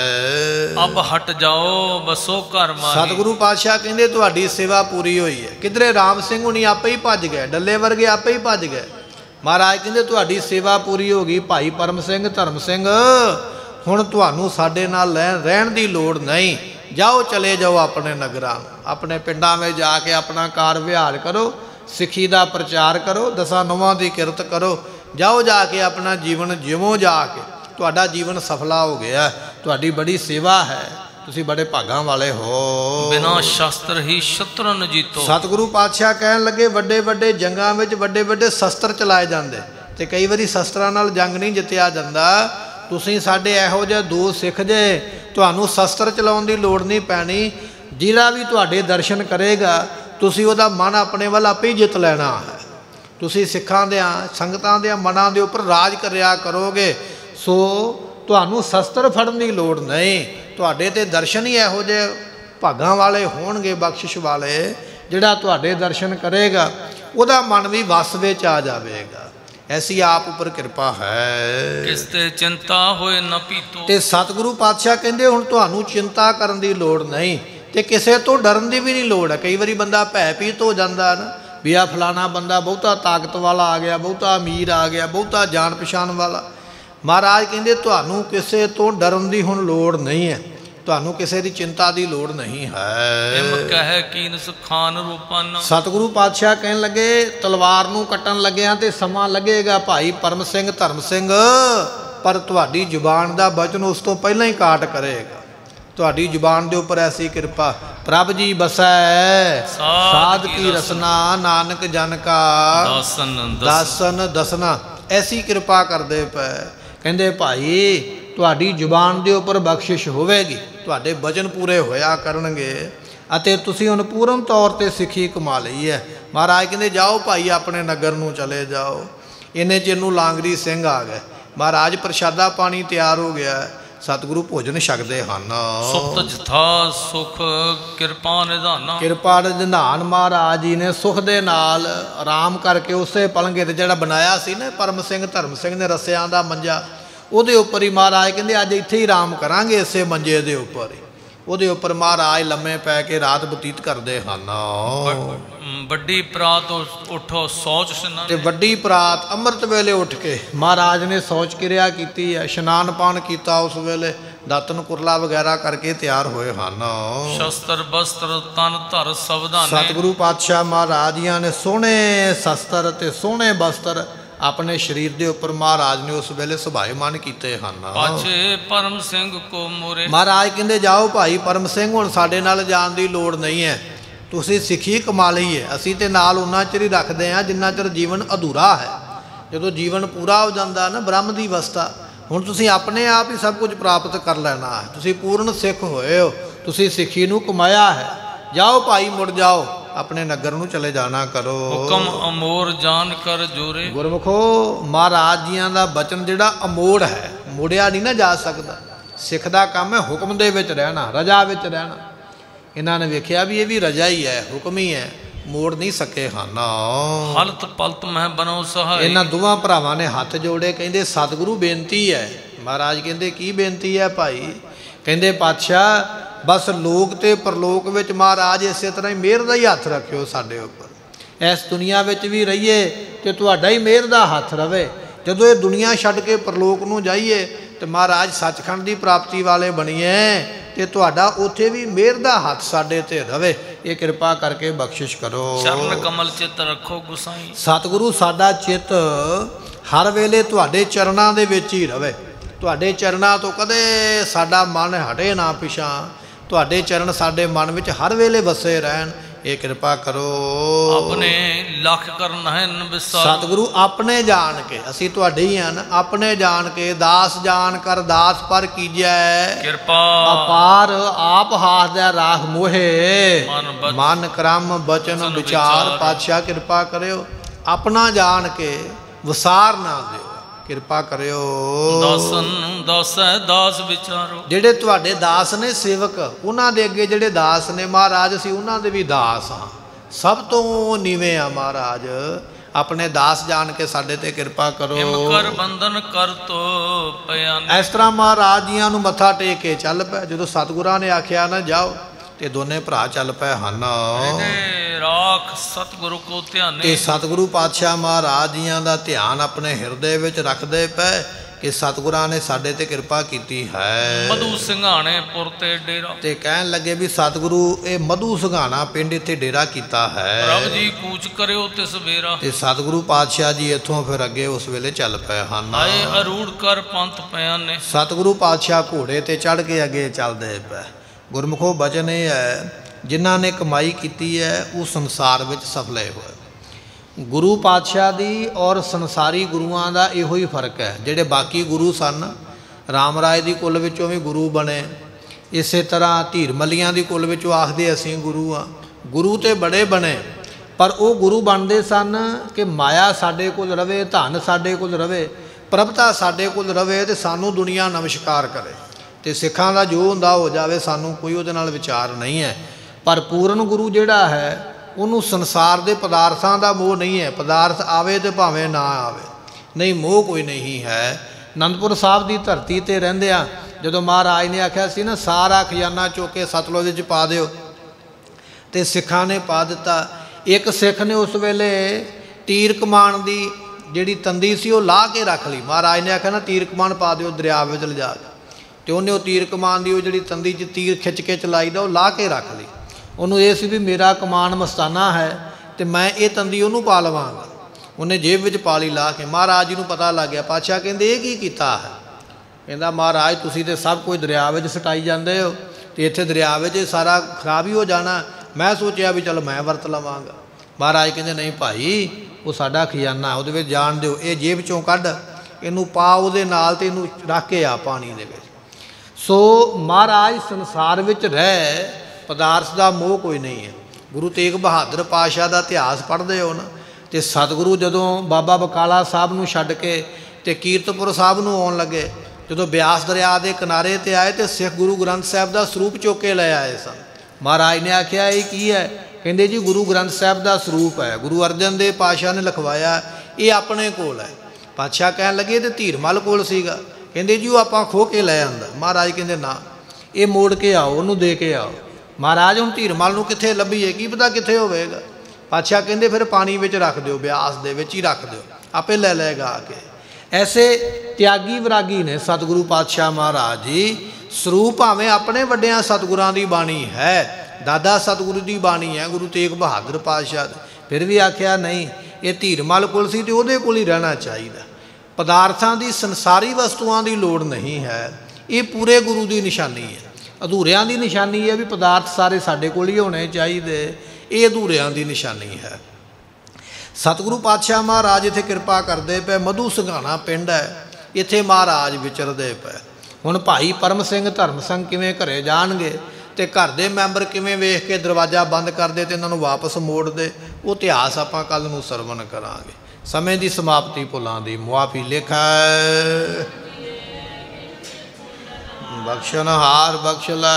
ਅਬ ਹਟ ਜਾਓ ਬਸੋ ਘਰ ਮਾਹੀ। ਸਤਿਗੁਰੂ ਪਾਤਸ਼ਾਹ ਕਹਿੰਦੇ ਤੁਹਾਡੀ ਸੇਵਾ ਪੂਰੀ ਹੋਈ ਹੈ। ਕਿਧਰੇ ਰਾਮ ਸਿੰਘ ਹੁਣੀ ਆਪੇ ਹੀ ਭੱਜ ਗਏ, ਡੱਲੇ ਵਰਗੇ ਆਪੇ ਹੀ ਭੱਜ ਗਏ। ਮਹਾਰਾਜ ਕਹਿੰਦੇ ਤੁਹਾਡੀ ਸੇਵਾ ਪੂਰੀ ਹੋ ਗਈ ਭਾਈ ਪਰਮ ਸਿੰਘ, ਧਰਮ ਸਿੰਘ, ਹੁਣ ਤੁਹਾਨੂੰ ਸਾਡੇ ਨਾਲ ਰਹਿਣ ਦੀ ਲੋੜ ਨਹੀਂ। ਜਾਓ ਚਲੇ ਜਾਓ ਆਪਣੇ ਨਗਰਾਂ, ਆਪਣੇ ਪਿੰਡਾਂ ਵਿੱਚ ਜਾ ਕੇ ਆਪਣਾ ਕਾਰ ਵਿਹਾਰ ਕਰੋ, ਸਿੱਖੀ ਦਾ ਪ੍ਰਚਾਰ ਕਰੋ, ਦਸਾਂ ਨੌਵਾਂ ਦੀ ਕਿਰਤ ਕਰੋ। ਜਾਓ ਜਾ ਕੇ ਆਪਣਾ ਜੀਵਨ ਜਿਵੋ, ਜਾ ਕੇ ਤੁਹਾਡਾ ਜੀਵਨ ਸਫਲਾ ਹੋ ਗਿਆ। ਤੁਹਾਡੀ ਬੜੀ ਸੇਵਾ ਹੈ, ਤੁਸੀਂ ਬੜੇ ਭਾਗਾਂ ਵਾਲੇ ਹੋ। ਬਿਨਾ ਸ਼ਸਤਰ ਹੀ ਸ਼ਤਰਨ ਜੀਤੋ। ਸਤਿਗੁਰੂ ਪਾਤਸ਼ਾਹ ਕਹਿਣ ਲੱਗੇ ਵੱਡੇ ਵੱਡੇ ਜੰਗਾਂ ਵਿੱਚ ਵੱਡੇ ਵੱਡੇ ਸ਼ਸਤਰ ਚਲਾਏ ਜਾਂਦੇ, ਤੇ ਕਈ ਵਾਰੀ ਸ਼ਸਤਰਾਂ ਨਾਲ ਜੰਗ ਨਹੀਂ ਜਿੱਤਿਆ ਜਾਂਦਾ। ਤੁਸੀਂ ਸਾਡੇ ਇਹੋ ਜਿਹੇ ਦੋ ਸਿੱਖ ਜੇ, ਤੁਹਾਨੂੰ ਸ਼ਸਤਰ ਚਲਾਉਣ ਦੀ ਲੋੜ ਨਹੀਂ ਪੈਣੀ। ਜਿਹੜਾ ਵੀ ਤੁਹਾਡੇ ਦਰਸ਼ਨ ਕਰੇਗਾ ਤੁਸੀਂ ਉਹਦਾ ਮਨ ਆਪਣੇ ਵੱਲ ਆਪੇ ਹੀ ਜਿੱਤ ਲੈਣਾ ਹੈ। ਤੁਸੀਂ ਸਿੱਖਾਂ ਦਿਆਂ ਸੰਗਤਾਂ ਦੇ ਮਨਾਂ ਦੇ ਉੱਪਰ ਰਾਜ ਕਰਿਆ ਕਰੋਗੇ, ਸੋ ਤੁਹਾਨੂੰ ਸ਼ਸਤਰ ਫੜਨ ਦੀ ਲੋੜ ਨਹੀਂ। ਤੁਹਾਡੇ ਤੇ ਦਰਸ਼ਨ ਹੀ ਇਹੋ ਜਿਹੇ ਭਾਗਾਂ ਵਾਲੇ ਹੋਣਗੇ, ਬਖਸ਼ਿਸ਼ ਵਾਲੇ, ਜਿਹੜਾ ਤੁਹਾਡੇ ਦਰਸ਼ਨ ਕਰੇਗਾ ਉਹਦਾ ਮਨ ਵੀ ਵਸ ਵਿੱਚ ਆ ਜਾਵੇਗਾ। ਐਸੀ ਆਪ ਉੱਪਰ ਕਿਰਪਾ ਹੈ। ਕਿਸ ਤੇ ਚਿੰਤਾ ਹੋਏ ਨਾ ਪੀਤੋ। ਤੇ ਸਤਿਗੁਰੂ ਪਾਤਸ਼ਾਹ ਕਹਿੰਦੇ ਹੁਣ ਤੁਹਾਨੂੰ ਚਿੰਤਾ ਕਰਨ ਦੀ ਲੋੜ ਨਹੀਂ, ਤੇ ਕਿਸੇ ਤੋਂ ਡਰਨ ਦੀ ਵੀ ਨਹੀਂ ਲੋੜ ਹੈ। ਕਈ ਵਾਰੀ ਬੰਦਾ ਭੈ ਭੀਤ ਹੋ ਜਾਂਦਾ ਨਾ, ਵੀ ਆ ਫਲਾਣਾ ਬੰਦਾ ਬਹੁਤਾ ਤਾਕਤ ਵਾਲਾ ਆ ਗਿਆ, ਬਹੁਤਾ ਅਮੀਰ ਆ ਗਿਆ, ਬਹੁਤਾ ਜਾਣ ਪਛਾਣ ਵਾਲਾ। ਮਹਾਰਾਜ ਕਹਿੰਦੇ ਤੁਹਾਨੂੰ ਕਿਸੇ ਤੋਂ ਡਰਨ ਦੀ ਹੁਣ ਲੋੜ ਨਹੀਂ ਹੈ, ਤੁਹਾਨੂੰ ਕਿਸੇ ਦੀ ਚਿੰਤਾ ਦੀ ਲੋੜ ਨਹੀਂ ਹੈ। ਇਮ ਕਹਿ ਕੀਨਸ ਖਾਨ ਰੂਪਨ। ਸਤਿਗੁਰੂ ਪਾਤਸ਼ਾਹ ਕਹਿਣ ਲੱਗੇ ਤਲਵਾਰ ਨੂੰ ਕੱਟਣ ਲੱਗਿਆਂ ਤੇ ਸਮਾਂ ਲੱਗੇਗਾ ਭਾਈ ਪਰਮ ਸਿੰਘ, ਧਰਮ ਸਿੰਘ, ਪਰ ਤੁਹਾਡੀ ਜ਼ੁਬਾਨ ਦਾ ਬਚਨ ਉਸ ਤੋਂ ਪਹਿਲਾਂ ਹੀ ਕਾਟ ਕਰੇਗਾ। ਤੁਹਾਡੀ ਜ਼ੁਬਾਨ ਦੇ ਉੱਪਰ ਐਸੀ ਕਿਰਪਾ, ਪ੍ਰਭ ਜੀ ਬਸੈ ਸਾਧ ਕੀ ਰਸਨਾ, ਨਾਨਕ ਜਨ ਕਾ ਦਾਸਨ ਦਾਸਨ ਦਸਨਾ। ਐਸੀ ਕਿਰਪਾ ਕਰਦੇ ਪਏ। ਕਹਿੰਦੇ ਭਾਈ ਤੁਹਾਡੀ ਜ਼ੁਬਾਨ ਦੇ ਉੱਪਰ ਬਖਸ਼ਿਸ਼ ਹੋਵੇਗੀ, ਤੁਹਾਡੇ ਬਚਨ ਪੂਰੇ ਹੋਇਆ ਕਰਨਗੇ, ਅਤੇ ਤੁਸੀਂ ਹੁਣ ਪੂਰਨ ਤੌਰ 'ਤੇ ਸਿੱਖੀ ਕਮਾ ਲਈ ਹੈ। ਮਹਾਰਾਜ ਕਹਿੰਦੇ ਜਾਓ ਭਾਈ ਆਪਣੇ ਨਗਰ ਨੂੰ ਚਲੇ ਜਾਓ। ਇੰਨੇ ਚਿਰ ਨੂੰ ਲਾਂਗਰੀ ਸਿੰਘ ਆ ਗਏ। ਮਹਾਰਾਜ ਪ੍ਰਸ਼ਾਦਾ ਪਾਣੀ ਤਿਆਰ ਹੋ ਗਿਆ, ਸਤਿਗੁਰੂ ਭੋਜਨ ਛਕਦੇ ਹਨ। ਸੁਖਤ ਜਥਾ ਸੁਖ ਕਿਰਪਾ ਨਿਧਾਨਾ। ਕਿਰਪਾ ਨਿਧਾਨ ਮਹਾਰਾਜ ਜੀ ਨੇ ਸੁਖ ਦੇ ਨਾਲ ਆਰਾਮ ਕਰਕੇ ਉਸੇ ਪਲੰਘੇ ਤੇ ਜਿਹੜਾ ਬਣਾਇਆ ਸੀ ਨਾ ਪਰਮ ਸਿੰਘ, ਧਰਮ ਸਿੰਘ ਨੇ ਰੱਸਿਆਂ ਦਾ ਮੰਜਾ, ਉਹਦੇ ਉੱਪਰ ਹੀ ਮਹਾਰਾਜ ਕਹਿੰਦੇ ਅੱਜ ਇੱਥੇ ਹੀ ਆਰਾਮ ਕਰਾਂਗੇ, ਇਸੇ ਮੰਜੇ ਦੇ ਉੱਪਰ ਹੀ। ਉਹਦੇ ਉੱਪਰ ਮਹਾਰਾਜ ਲੰਮੇ ਪੈ ਕੇ ਰਾਤ ਬਤੀਤ ਕਰਦੇ ਹਨ। ਵੱਡੀ ਪ੍ਰਾਤ ਉਠੋ ਸੋਚ ਇਸ਼ਨਾਨ। ਤੇ ਵੱਡੀ ਪ੍ਰਾਤ ਅੰਮ੍ਰਿਤ ਵੇਲੇ ਉੱਠ ਕੇ ਮਹਾਰਾਜ ਨੇ ਸੋਚ ਕਿਰਿਆ ਕੀਤੀ ਹੈ, ਇਸ਼ਨਾਨ ਪਾਨ ਕੀਤਾ, ਉਸ ਵੇਲੇ ਦਾਤਨ ਕੁਰਲਾ ਵਗੈਰਾ ਕਰਕੇ ਤਿਆਰ ਹੋਏ ਹਨ। ਸ਼ਸਤਰ ਬਸਤਰ ਤਨ ਧਰ ਸਵਧਾਨੇ। ਸਤਿਗੁਰੂ ਪਾਤਸ਼ਾਹ ਮਹਾਰਾਜ ਜੀਆਂ ਨੇ ਸੋਹਣੇ ਸ਼ਸਤਰ ਤੇ ਸੋਹਣੇ ਬਸਤਰ ਆਪਣੇ ਸਰੀਰ ਦੇ ਉੱਪਰ ਮਹਾਰਾਜ ਨੇ ਉਸ ਵੇਲੇ ਸੁਭਾਏਮਾਨ ਕੀਤੇ ਹਨ। ਪਾਛੇ ਪਰਮ ਸਿੰਘ ਕੋ ਮੋਰੇ। ਮਹਾਰਾਜ ਕਹਿੰਦੇ ਜਾਓ ਭਾਈ ਪਰਮ ਸਿੰਘ, ਹੁਣ ਸਾਡੇ ਨਾਲ ਜਾਣ ਦੀ ਲੋੜ ਨਹੀਂ ਹੈ, ਤੁਸੀਂ ਸਿੱਖੀ ਕਮਾ ਲਈ ਹੈ। ਅਸੀਂ ਤੇ ਨਾਲ ਉਹਨਾਂ ਚਿਰ ਹੀ ਰੱਖਦੇ ਹਾਂ ਜਿੰਨਾ ਚਿਰ ਜੀਵਨ ਅਧੂਰਾ ਹੈ। ਜਦੋਂ ਜੀਵਨ ਪੂਰਾ ਹੋ ਜਾਂਦਾ ਨਾ ਬ੍ਰਹਮ ਦੀ ਅਵਸਥਾ, ਹੁਣ ਤੁਸੀਂ ਆਪਣੇ ਆਪ ਹੀ ਸਭ ਕੁਝ ਪ੍ਰਾਪਤ ਕਰ ਲੈਣਾ ਹੈ। ਤੁਸੀਂ ਪੂਰਨ ਸਿੱਖ ਹੋਏ ਹੋ, ਤੁਸੀਂ ਸਿੱਖੀ ਨੂੰ ਕਮਾਇਆ ਹੈ। ਜਾਓ ਭਾਈ ਮੁੜ ਜਾਓ, ਆਪਣੇ ਨਗਰ ਨੂੰ ਚਲੇ ਜਾਣਾ ਕਰੋ। ਹੁਕਮ ਅਮੋਰ ਜਾਨ ਕਰ ਜੋਰੇ। ਗੁਰਮੁਖੋ ਮਹਾਰਾਜ ਜੀਆਂ ਦਾ ਬਚਨ ਜਿਹੜਾ ਅਮੋੜ ਹੈ, ਮੋੜਿਆ ਨਹੀਂ ਨਾ ਜਾ ਸਕਦਾ। ਸਿੱਖ ਦਾ ਕੰਮ ਹੈ ਹੁਕਮ ਦੇ ਵਿੱਚ ਰਹਿਣਾ, ਰਜਾ ਵਿੱਚ ਰਹਿਣਾ। ਇਹਨਾਂ ਨੇ ਵੇਖਿਆ ਵੀ ਇਹ ਵੀ ਰਜਾ ਹੀ ਹੈ, ਹੁਕਮ ਹੀ ਹੈ, ਮੋੜ ਨਹੀਂ ਸਕੇ ਹਨ। ਹਲਤ ਪਲਤ ਮਹਿ ਬਨੋ ਸਹਾਈ। ਇਹਨਾਂ ਦੋਵਾਂ ਭਰਾਵਾਂ ਨੇ ਹੱਥ ਜੋੜੇ, ਕਹਿੰਦੇ ਸਤਿਗੁਰੂ ਬੇਨਤੀ ਹੈ। ਮਹਾਰਾਜ ਕਹਿੰਦੇ ਕੀ ਬੇਨਤੀ ਹੈ ਭਾਈ? ਕਹਿੰਦੇ ਪਾਤਸ਼ਾਹ ਬਸ ਲੋਕ ਤੇ ਪਰਲੋਕ ਵਿੱਚ ਮਹਾਰਾਜ ਇਸੇ ਤਰ੍ਹਾਂ ਹੀ ਮਿਹਰ ਦਾ ਹੀ ਹੱਥ ਰੱਖਿਓ ਸਾਡੇ ਉੱਪਰ। ਇਸ ਦੁਨੀਆ ਵਿੱਚ ਵੀ ਰਹੀਏ ਤੇ ਤੁਹਾਡਾ ਹੀ ਮਿਹਰ ਦਾ ਹੱਥ ਰਵੇ। ਜਦੋਂ ਇਹ ਦੁਨੀਆ ਛੱਡ ਕੇ ਪਰਲੋਕ ਨੂੰ ਜਾਈਏ ਤੇ ਮਹਾਰਾਜ ਸੱਚਖੰਡ ਦੀ ਪ੍ਰਾਪਤੀ ਵਾਲੇ ਬਣੀਏ, ਤੇ ਤੁਹਾਡਾ ਉੱਥੇ ਵੀ ਮਿਹਰ ਦਾ ਹੱਥ ਸਾਡੇ ਤੇ ਰਵੇ। ਇਹ ਕਿਰਪਾ ਕਰਕੇ ਬਖਸ਼ਿਸ਼ ਕਰੋ। ਚਰਨ ਕਮਲ ਚਿੱਤ ਰੱਖੋ ਗੁਸਾਈ। ਸਤਿਗੁਰੂ ਸਾਡਾ ਚਿੱਤ ਹਰ ਵੇਲੇ ਤੁਹਾਡੇ ਚਰਨਾਂ ਦੇ ਵਿੱਚ ਹੀ ਰਵੇ। ਤੁਹਾਡੇ ਚਰਨਾਂ ਤੋਂ ਕਦੇ ਸਾਡਾ ਮਨ ਹਟੇ ਨਾ ਪਿਛਾਂ। ਤੁਹਾਡੇ ਚਰਨ ਸਾਡੇ ਮਨ ਵਿੱਚ ਹਰ ਵੇਲੇ ਵਸੇ ਰਹਿਣ। ਇਹ ਕਿਰਪਾ ਕਰੋ। ਆਪਣੇ ਲੱਖ ਕਰਨ ਹੈ ਵਿਸਾਰ। ਸਤਿਗੁਰੂ ਆਪਣੇ ਜਾਣ ਕੇ, ਅਸੀਂ ਤੁਹਾਡੇ ਹੀ ਹਨ, ਆਪਣੇ ਜਾਣ ਕੇ ਦਾਸ ਜਾਣ ਕਰ ਦਾਸ ਪਰ ਕੀਜੈ ਕਿਰਪਾ ਅਪਾਰ। ਆਪ ਹਾਸਦੈ ਰਾਖ ਮੋਹੇ, ਮਨ ਕਰਮ ਬਚਨ ਵਿਚਾਰ। ਪਾਤਸ਼ਾਹ ਕਿਰਪਾ ਕਰਿਓ, ਆਪਣਾ ਜਾਣ ਕੇ ਵਿਸਾਰ ਨਾ ਦਿਓ। ਕਿਰਪਾ ਕਰਿਓ। ਦਾਸਨ ਦਾਸੈ ਦਾਸ ਵਿਚਾਰੋ। ਜਿਹੜੇ ਤੁਹਾਡੇ ਦਾਸ ਨੇ ਸੇਵਕ, ਉਹਨਾਂ ਦੇ ਅੱਗੇ ਜਿਹੜੇ ਦਾਸ ਨੇ ਮਹਾਰਾਜ, ਅਸੀਂ ਉਹਨਾਂ ਦੇ ਵੀ ਦਾਸ ਹਾਂ, ਸਭ ਤੋਂ ਨੀਵੇਂ ਆ ਮਹਾਰਾਜ। ਆਪਣੇ ਦਾਸ ਜਾਣ ਕੇ ਸਾਡੇ ਤੇ ਕਿਰਪਾ ਕਰੋ। ਕਰ ਬੰਧਨ ਕਰ ਤੋ ਪਿਆਨੇ। ਇਸ ਤਰ੍ਹਾਂ ਮਹਾਰਾਜ ਜੀਆਂ ਨੂੰ ਮੱਥਾ ਟੇਕ ਕੇ ਚੱਲ ਪਏ। ਜਦੋਂ ਸਤਿਗੁਰਾਂ ਨੇ ਆਖਿਆ ਨਾ ਜਾਓ, ਤੇ ਦੋਨੇ ਭਰਾ ਚੱਲ ਪਏ ਹਨ। ਰਾਖ ਸਤਿਗੁਰੂ ਕੋ ਧਿਆਨੇ। ਤੇ ਸਤਿਗੁਰੂ ਪਾਤਸ਼ਾਹ ਮਹਾਰਾਜ ਜੀਆਂ ਦਾ ਧਿਆਨ ਆਪਣੇ ਹਿਰਦੇ ਵਿੱਚ ਰੱਖਦੇ ਪਏ ਕਿ ਸਤਿਗੁਰਾਂ ਨੇ ਸਾਡੇ ਤੇ ਕਿਰਪਾ ਕੀਤੀ ਹੈ। ਮਧੂ ਸਿੰਘਾਣੇ ਪੁਰ ਤੇ ਡੇਰਾ। ਤੇ ਕਹਿਣ ਲੱਗੇ ਵੀ ਸਤਿਗੁਰੂ ਇਹ ਮਧੂ ਸਿੰਘਾਣਾ ਪਿੰਡ ਇੱਥੇ ਡੇਰਾ ਕੀਤਾ ਹੈ। ਪ੍ਰਭ ਜੀ ਕੂਚ ਕਰਿਓ ਤਿਸ ਵੇਰਾ। ਤੇ ਸਤਿਗੁਰੂ ਪਾਤਸ਼ਾਹ ਜੀ ਇੱਥੋਂ ਫਿਰ ਅੱਗੇ ਉਸ ਵੇਲੇ ਚੱਲ ਪਏ ਹਨ। ਆਏ ਅਰੂੜ ਕਰ ਪੰਥ ਪਿਆਨੇ। ਸਤਿਗੁਰੂ ਪਾਤਸ਼ਾਹ ਘੋੜੇ ਤੇ ਚੜ੍ਹ ਕੇ ਅੱਗੇ ਚੱਲਦੇ ਪਏ। ਗੁਰਮੁਖੋ ਬਚਨ ਇਹ ਹੈ, ਜਿਨ੍ਹਾਂ ਨੇ ਕਮਾਈ ਕੀਤੀ ਹੈ ਉਹ ਸੰਸਾਰ ਵਿੱਚ ਸਫਲੇ ਹੋਏ। ਗੁਰੂ ਪਾਤਸ਼ਾਹ ਦੀ ਔਰ ਸੰਸਾਰੀ ਗੁਰੂਆਂ ਦਾ ਇਹੋ ਹੀ ਫਰਕ ਹੈ। ਜਿਹੜੇ ਬਾਕੀ ਗੁਰੂ ਸਨ, ਰਾਮ ਰਾਏ ਦੀ ਕੁੱਲ ਵਿੱਚੋਂ ਵੀ ਗੁਰੂ ਬਣੇ, ਇਸੇ ਤਰ੍ਹਾਂ ਧੀਰ ਮੱਲੀਆਂ ਦੀ ਕੁੱਲ ਵਿੱਚੋਂ ਆਖਦੇ ਅਸੀਂ ਗੁਰੂ ਹਾਂ। ਗੁਰੂ ਤੇ ਬੜੇ ਬਣੇ, ਪਰ ਉਹ ਗੁਰੂ ਬਣਦੇ ਸਨ ਕਿ ਮਾਇਆ ਸਾਡੇ ਕੋਲ ਰਵੇ, ਧਨ ਸਾਡੇ ਕੋਲ ਰਵੇ, ਪ੍ਰਭਤਾ ਸਾਡੇ ਕੋਲ ਰਵੇ, ਤੇ ਸਾਨੂੰ ਦੁਨੀਆ ਨਮਸਕਾਰ ਕਰੇ, ਤੇ ਸਿੱਖਾਂ ਦਾ ਜੋ ਹੁੰਦਾ ਹੋ ਜਾਵੇ, ਸਾਨੂੰ ਕੋਈ ਉਹਦੇ ਨਾਲ ਵਿਚਾਰ ਨਹੀਂ ਹੈ। ਪਰ ਪੂਰਨ ਗੁਰੂ ਜਿਹੜਾ ਹੈ ਉਹਨੂੰ ਸੰਸਾਰ ਦੇ ਪਦਾਰਥਾਂ ਦਾ ਮੋਹ ਨਹੀਂ ਹੈ। ਪਦਾਰਥ ਆਵੇ ਤੇ ਭਾਵੇਂ ਨਾ ਆਵੇ, ਨਹੀਂ ਮੋਹ ਕੋਈ ਨਹੀਂ ਹੈ। ਅਨੰਦਪੁਰ ਸਾਹਿਬ ਦੀ ਧਰਤੀ 'ਤੇ ਰਹਿੰਦਿਆਂ ਜਦੋਂ ਮਹਾਰਾਜ ਨੇ ਆਖਿਆ ਸੀ ਨਾ ਸਾਰਾ ਖਜ਼ਾਨਾ ਚੁੱਕ ਕੇ ਸਤਲੁਜ ਵਿੱਚ ਪਾ ਦਿਓ, ਤੇ ਸਿੱਖਾਂ ਨੇ ਪਾ ਦਿੱਤਾ। ਇੱਕ ਸਿੱਖ ਨੇ ਉਸ ਵੇਲੇ ਤੀਰ ਕਮਾਨ ਦੀ ਜਿਹੜੀ ਤੰਦੀ ਸੀ ਉਹ ਲਾਹ ਕੇ ਰੱਖ ਲਈ। ਮਹਾਰਾਜ ਨੇ ਆਖਿਆ ਨਾ ਤੀਰ ਕਮਾਨ ਪਾ ਦਿਓ ਦਰਿਆ ਵਿੱਚ ਲਿਜਾ ਕੇ, ਤੇ ਉਹਨੇ ਉਹ ਤੀਰ ਕਮਾਨ ਦੀ ਉਹ ਜਿਹੜੀ ਤੰਦੀ 'ਚ ਤੀਰ ਖਿੱਚ ਕੇ ਚਲਾਈਦਾ ਉਹ ਲਾਹ ਕੇ ਰੱਖ ਲਈ। ਉਹਨੂੰ ਇਹ ਸੀ ਵੀ ਮੇਰਾ ਕਮਾਨ ਮਸਤਾਨਾ ਹੈ ਤੇ ਮੈਂ ਇਹ ਤੰਦੀ ਉਹਨੂੰ ਪਾ ਲਵਾਂਗਾ। ਉਹਨੇ ਜੇਬ ਵਿੱਚ ਪਾ ਲਈ ਲਾ ਕੇ। ਮਹਾਰਾਜ ਜੀ ਨੂੰ ਪਤਾ ਲੱਗ ਗਿਆ। ਪਾਤਸ਼ਾਹ ਕਹਿੰਦੇ ਇਹ ਕੀ ਕੀਤਾ ਹੈ? ਕਹਿੰਦਾ ਮਹਾਰਾਜ ਤੁਸੀਂ ਤਾਂ ਸਭ ਕੁਝ ਦਰਿਆ ਵਿੱਚ ਸਟਾਈ ਜਾਂਦੇ ਹੋ, ਅਤੇ ਇੱਥੇ ਦਰਿਆ ਵਿੱਚ ਸਾਰਾ ਖਰਾਬ ਹੀ ਹੋ ਜਾਣਾ। ਮੈਂ ਸੋਚਿਆ ਵੀ ਚਲੋ ਮੈਂ ਵਰਤ ਲਵਾਂਗਾ। ਮਹਾਰਾਜ ਕਹਿੰਦੇ ਨਹੀਂ ਭਾਈ, ਉਹ ਸਾਡਾ ਖਜ਼ਾਨਾ, ਉਹਦੇ ਵਿੱਚ ਜਾਣ ਦਿਓ। ਇਹ ਜੇਬ 'ਚੋਂ ਕੱਢ, ਇਹਨੂੰ ਪਾ ਉਹਦੇ ਨਾਲ, ਅਤੇ ਇਹਨੂੰ ਰੱਖ ਕੇ ਆ ਪਾਣੀ ਦੇ ਵਿੱਚ। ਸੋ ਮਹਾਰਾਜ ਸੰਸਾਰ ਵਿੱਚ ਰਹਿ, ਪਦਾਰਥ ਦਾ ਮੋਹ ਕੋਈ ਨਹੀਂ ਹੈ। ਗੁਰੂ ਤੇਗ ਬਹਾਦਰ ਪਾਤਸ਼ਾਹ ਦਾ ਇਤਿਹਾਸ ਪੜ੍ਹਦੇ ਹੋ ਨਾ, ਅਤੇ ਸਤਿਗੁਰੂ ਜਦੋਂ ਬਾਬਾ ਬਕਾਲਾ ਸਾਹਿਬ ਨੂੰ ਛੱਡ ਕੇ ਅਤੇ ਕੀਰਤਪੁਰ ਸਾਹਿਬ ਨੂੰ ਆਉਣ ਲੱਗੇ, ਜਦੋਂ ਬਿਆਸ ਦਰਿਆ ਦੇ ਕਿਨਾਰੇ 'ਤੇ ਆਏ ਅਤੇ ਸਿੱਖ ਗੁਰੂ ਗ੍ਰੰਥ ਸਾਹਿਬ ਦਾ ਸਰੂਪ ਚੁੱਕ ਕੇ ਲੈ ਆਏ ਸਨ। ਮਹਾਰਾਜ ਨੇ ਆਖਿਆ ਇਹ ਕੀ ਹੈ? ਕਹਿੰਦੇ ਜੀ ਗੁਰੂ ਗ੍ਰੰਥ ਸਾਹਿਬ ਦਾ ਸਰੂਪ ਹੈ, ਗੁਰੂ ਅਰਜਨ ਦੇਵ ਪਾਤਸ਼ਾਹ ਨੇ ਲਿਖਵਾਇਆ, ਇਹ ਆਪਣੇ ਕੋਲ ਹੈ। ਪਾਤਸ਼ਾਹ ਕਹਿਣ ਲੱਗੇ ਤੇ ਧੀਰਮਲ ਕੋਲ ਸੀਗਾ। ਕਹਿੰਦੇ ਜੀ ਉਹ ਆਪਾਂ ਖੋਹ ਕੇ ਲੈ ਆਂਦਾ। ਮਹਾਰਾਜ ਕਹਿੰਦੇ ਨਾ, ਇਹ ਮੋੜ ਕੇ ਆਓ, ਉਹਨੂੰ ਦੇ ਕੇ ਆਓ। ਮਹਾਰਾਜ ਹੁਣ ਧੀਰਮਲ ਨੂੰ ਕਿੱਥੇ ਲੱਭੀਏ, ਕੀ ਪਤਾ ਕਿੱਥੇ ਹੋਵੇਗਾ। ਪਾਤਸ਼ਾਹ ਕਹਿੰਦੇ ਫਿਰ ਪਾਣੀ ਵਿੱਚ ਰੱਖ ਦਿਓ, ਬਿਆਸ ਦੇ ਵਿੱਚ ਹੀ ਰੱਖ ਦਿਓ, ਆਪੇ ਲੈ ਲਏਗਾ ਆ ਕੇ। ਐਸੇ ਤਿਆਗੀ ਵਿਰਾਗੀ ਨੇ ਸਤਿਗੁਰੂ ਪਾਤਸ਼ਾਹ ਮਹਾਰਾਜ ਜੀ। ਸਰੂਪ ਭਾਵੇਂ ਆਪਣੇ ਵੱਡਿਆਂ ਸਤਿਗੁਰਾਂ ਦੀ ਬਾਣੀ ਹੈ, ਦਾਦਾ ਸਤਿਗੁਰੂ ਦੀ ਬਾਣੀ ਹੈ, ਗੁਰੂ ਤੇਗ ਬਹਾਦਰ ਪਾਤਸ਼ਾਹ, ਫਿਰ ਵੀ ਆਖਿਆ ਨਹੀਂ, ਇਹ ਧੀਰਮਲ ਕੋਲ ਸੀ ਅਤੇ ਉਹਦੇ ਕੋਲ ਹੀ ਰਹਿਣਾ ਚਾਹੀਦਾ। ਪਦਾਰਥਾਂ ਦੀ, ਸੰਸਾਰੀ ਵਸਤੂਆਂ ਦੀ ਲੋੜ ਨਹੀਂ ਹੈ। ਇਹ ਪੂਰੇ ਗੁਰੂ ਦੀ ਨਿਸ਼ਾਨੀ ਹੈ। ਅਧੂਰਿਆਂ ਦੀ ਨਿਸ਼ਾਨੀ ਹੈ ਵੀ ਪਦਾਰਥ ਸਾਰੇ ਸਾਡੇ ਕੋਲ ਹੀ ਹੋਣੇ ਚਾਹੀਦੇ, ਇਹ ਅਧੂਰਿਆਂ ਦੀ ਨਿਸ਼ਾਨੀ ਹੈ। ਸਤਿਗੁਰੂ ਪਾਤਸ਼ਾਹ ਮਹਾਰਾਜ ਇੱਥੇ ਕਿਰਪਾ ਕਰਦੇ ਪਏ। ਮਧੂ ਸਿੰਘਾਣਾ ਪਿੰਡ ਹੈ, ਇੱਥੇ ਮਹਾਰਾਜ ਵਿਚਰਦੇ ਪਏ। ਹੁਣ ਭਾਈ ਪਰਮ ਸਿੰਘ ਧਰਮ ਸਿੰਘ ਕਿਵੇਂ ਘਰੇ ਜਾਣਗੇ, ਅਤੇ ਘਰ ਦੇ ਮੈਂਬਰ ਕਿਵੇਂ ਵੇਖ ਕੇ ਦਰਵਾਜ਼ਾ ਬੰਦ ਕਰਦੇ ਅਤੇ ਇਹਨਾਂ ਨੂੰ ਵਾਪਸ ਮੋੜਦੇ, ਉਹ ਇਤਿਹਾਸ ਆਪਾਂ ਕੱਲ੍ਹ ਨੂੰ ਸਰਵਣ ਕਰਾਂਗੇ। ਸਮੇਂ ਦੀ ਸਮਾਪਤੀ ਭੁੱਲਾਂ ਦੀ ਮੁਆਫੀ ਲਿਖਾ ਬਖਸ਼ਣਹਾਰ ਬਖਸ਼ ਲੈ।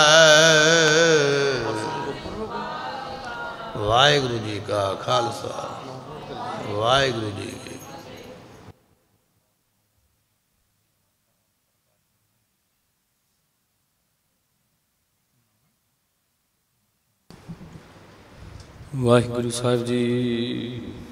ਵਾਹਿਗੁਰੂ ਜੀ ਕਾ ਖਾਲਸਾ, ਵਾਹਿਗੁਰੂ ਜੀ ਕੀ ਵਾਹਿਗੁਰੂ ਸਾਹਿਬ ਜੀ।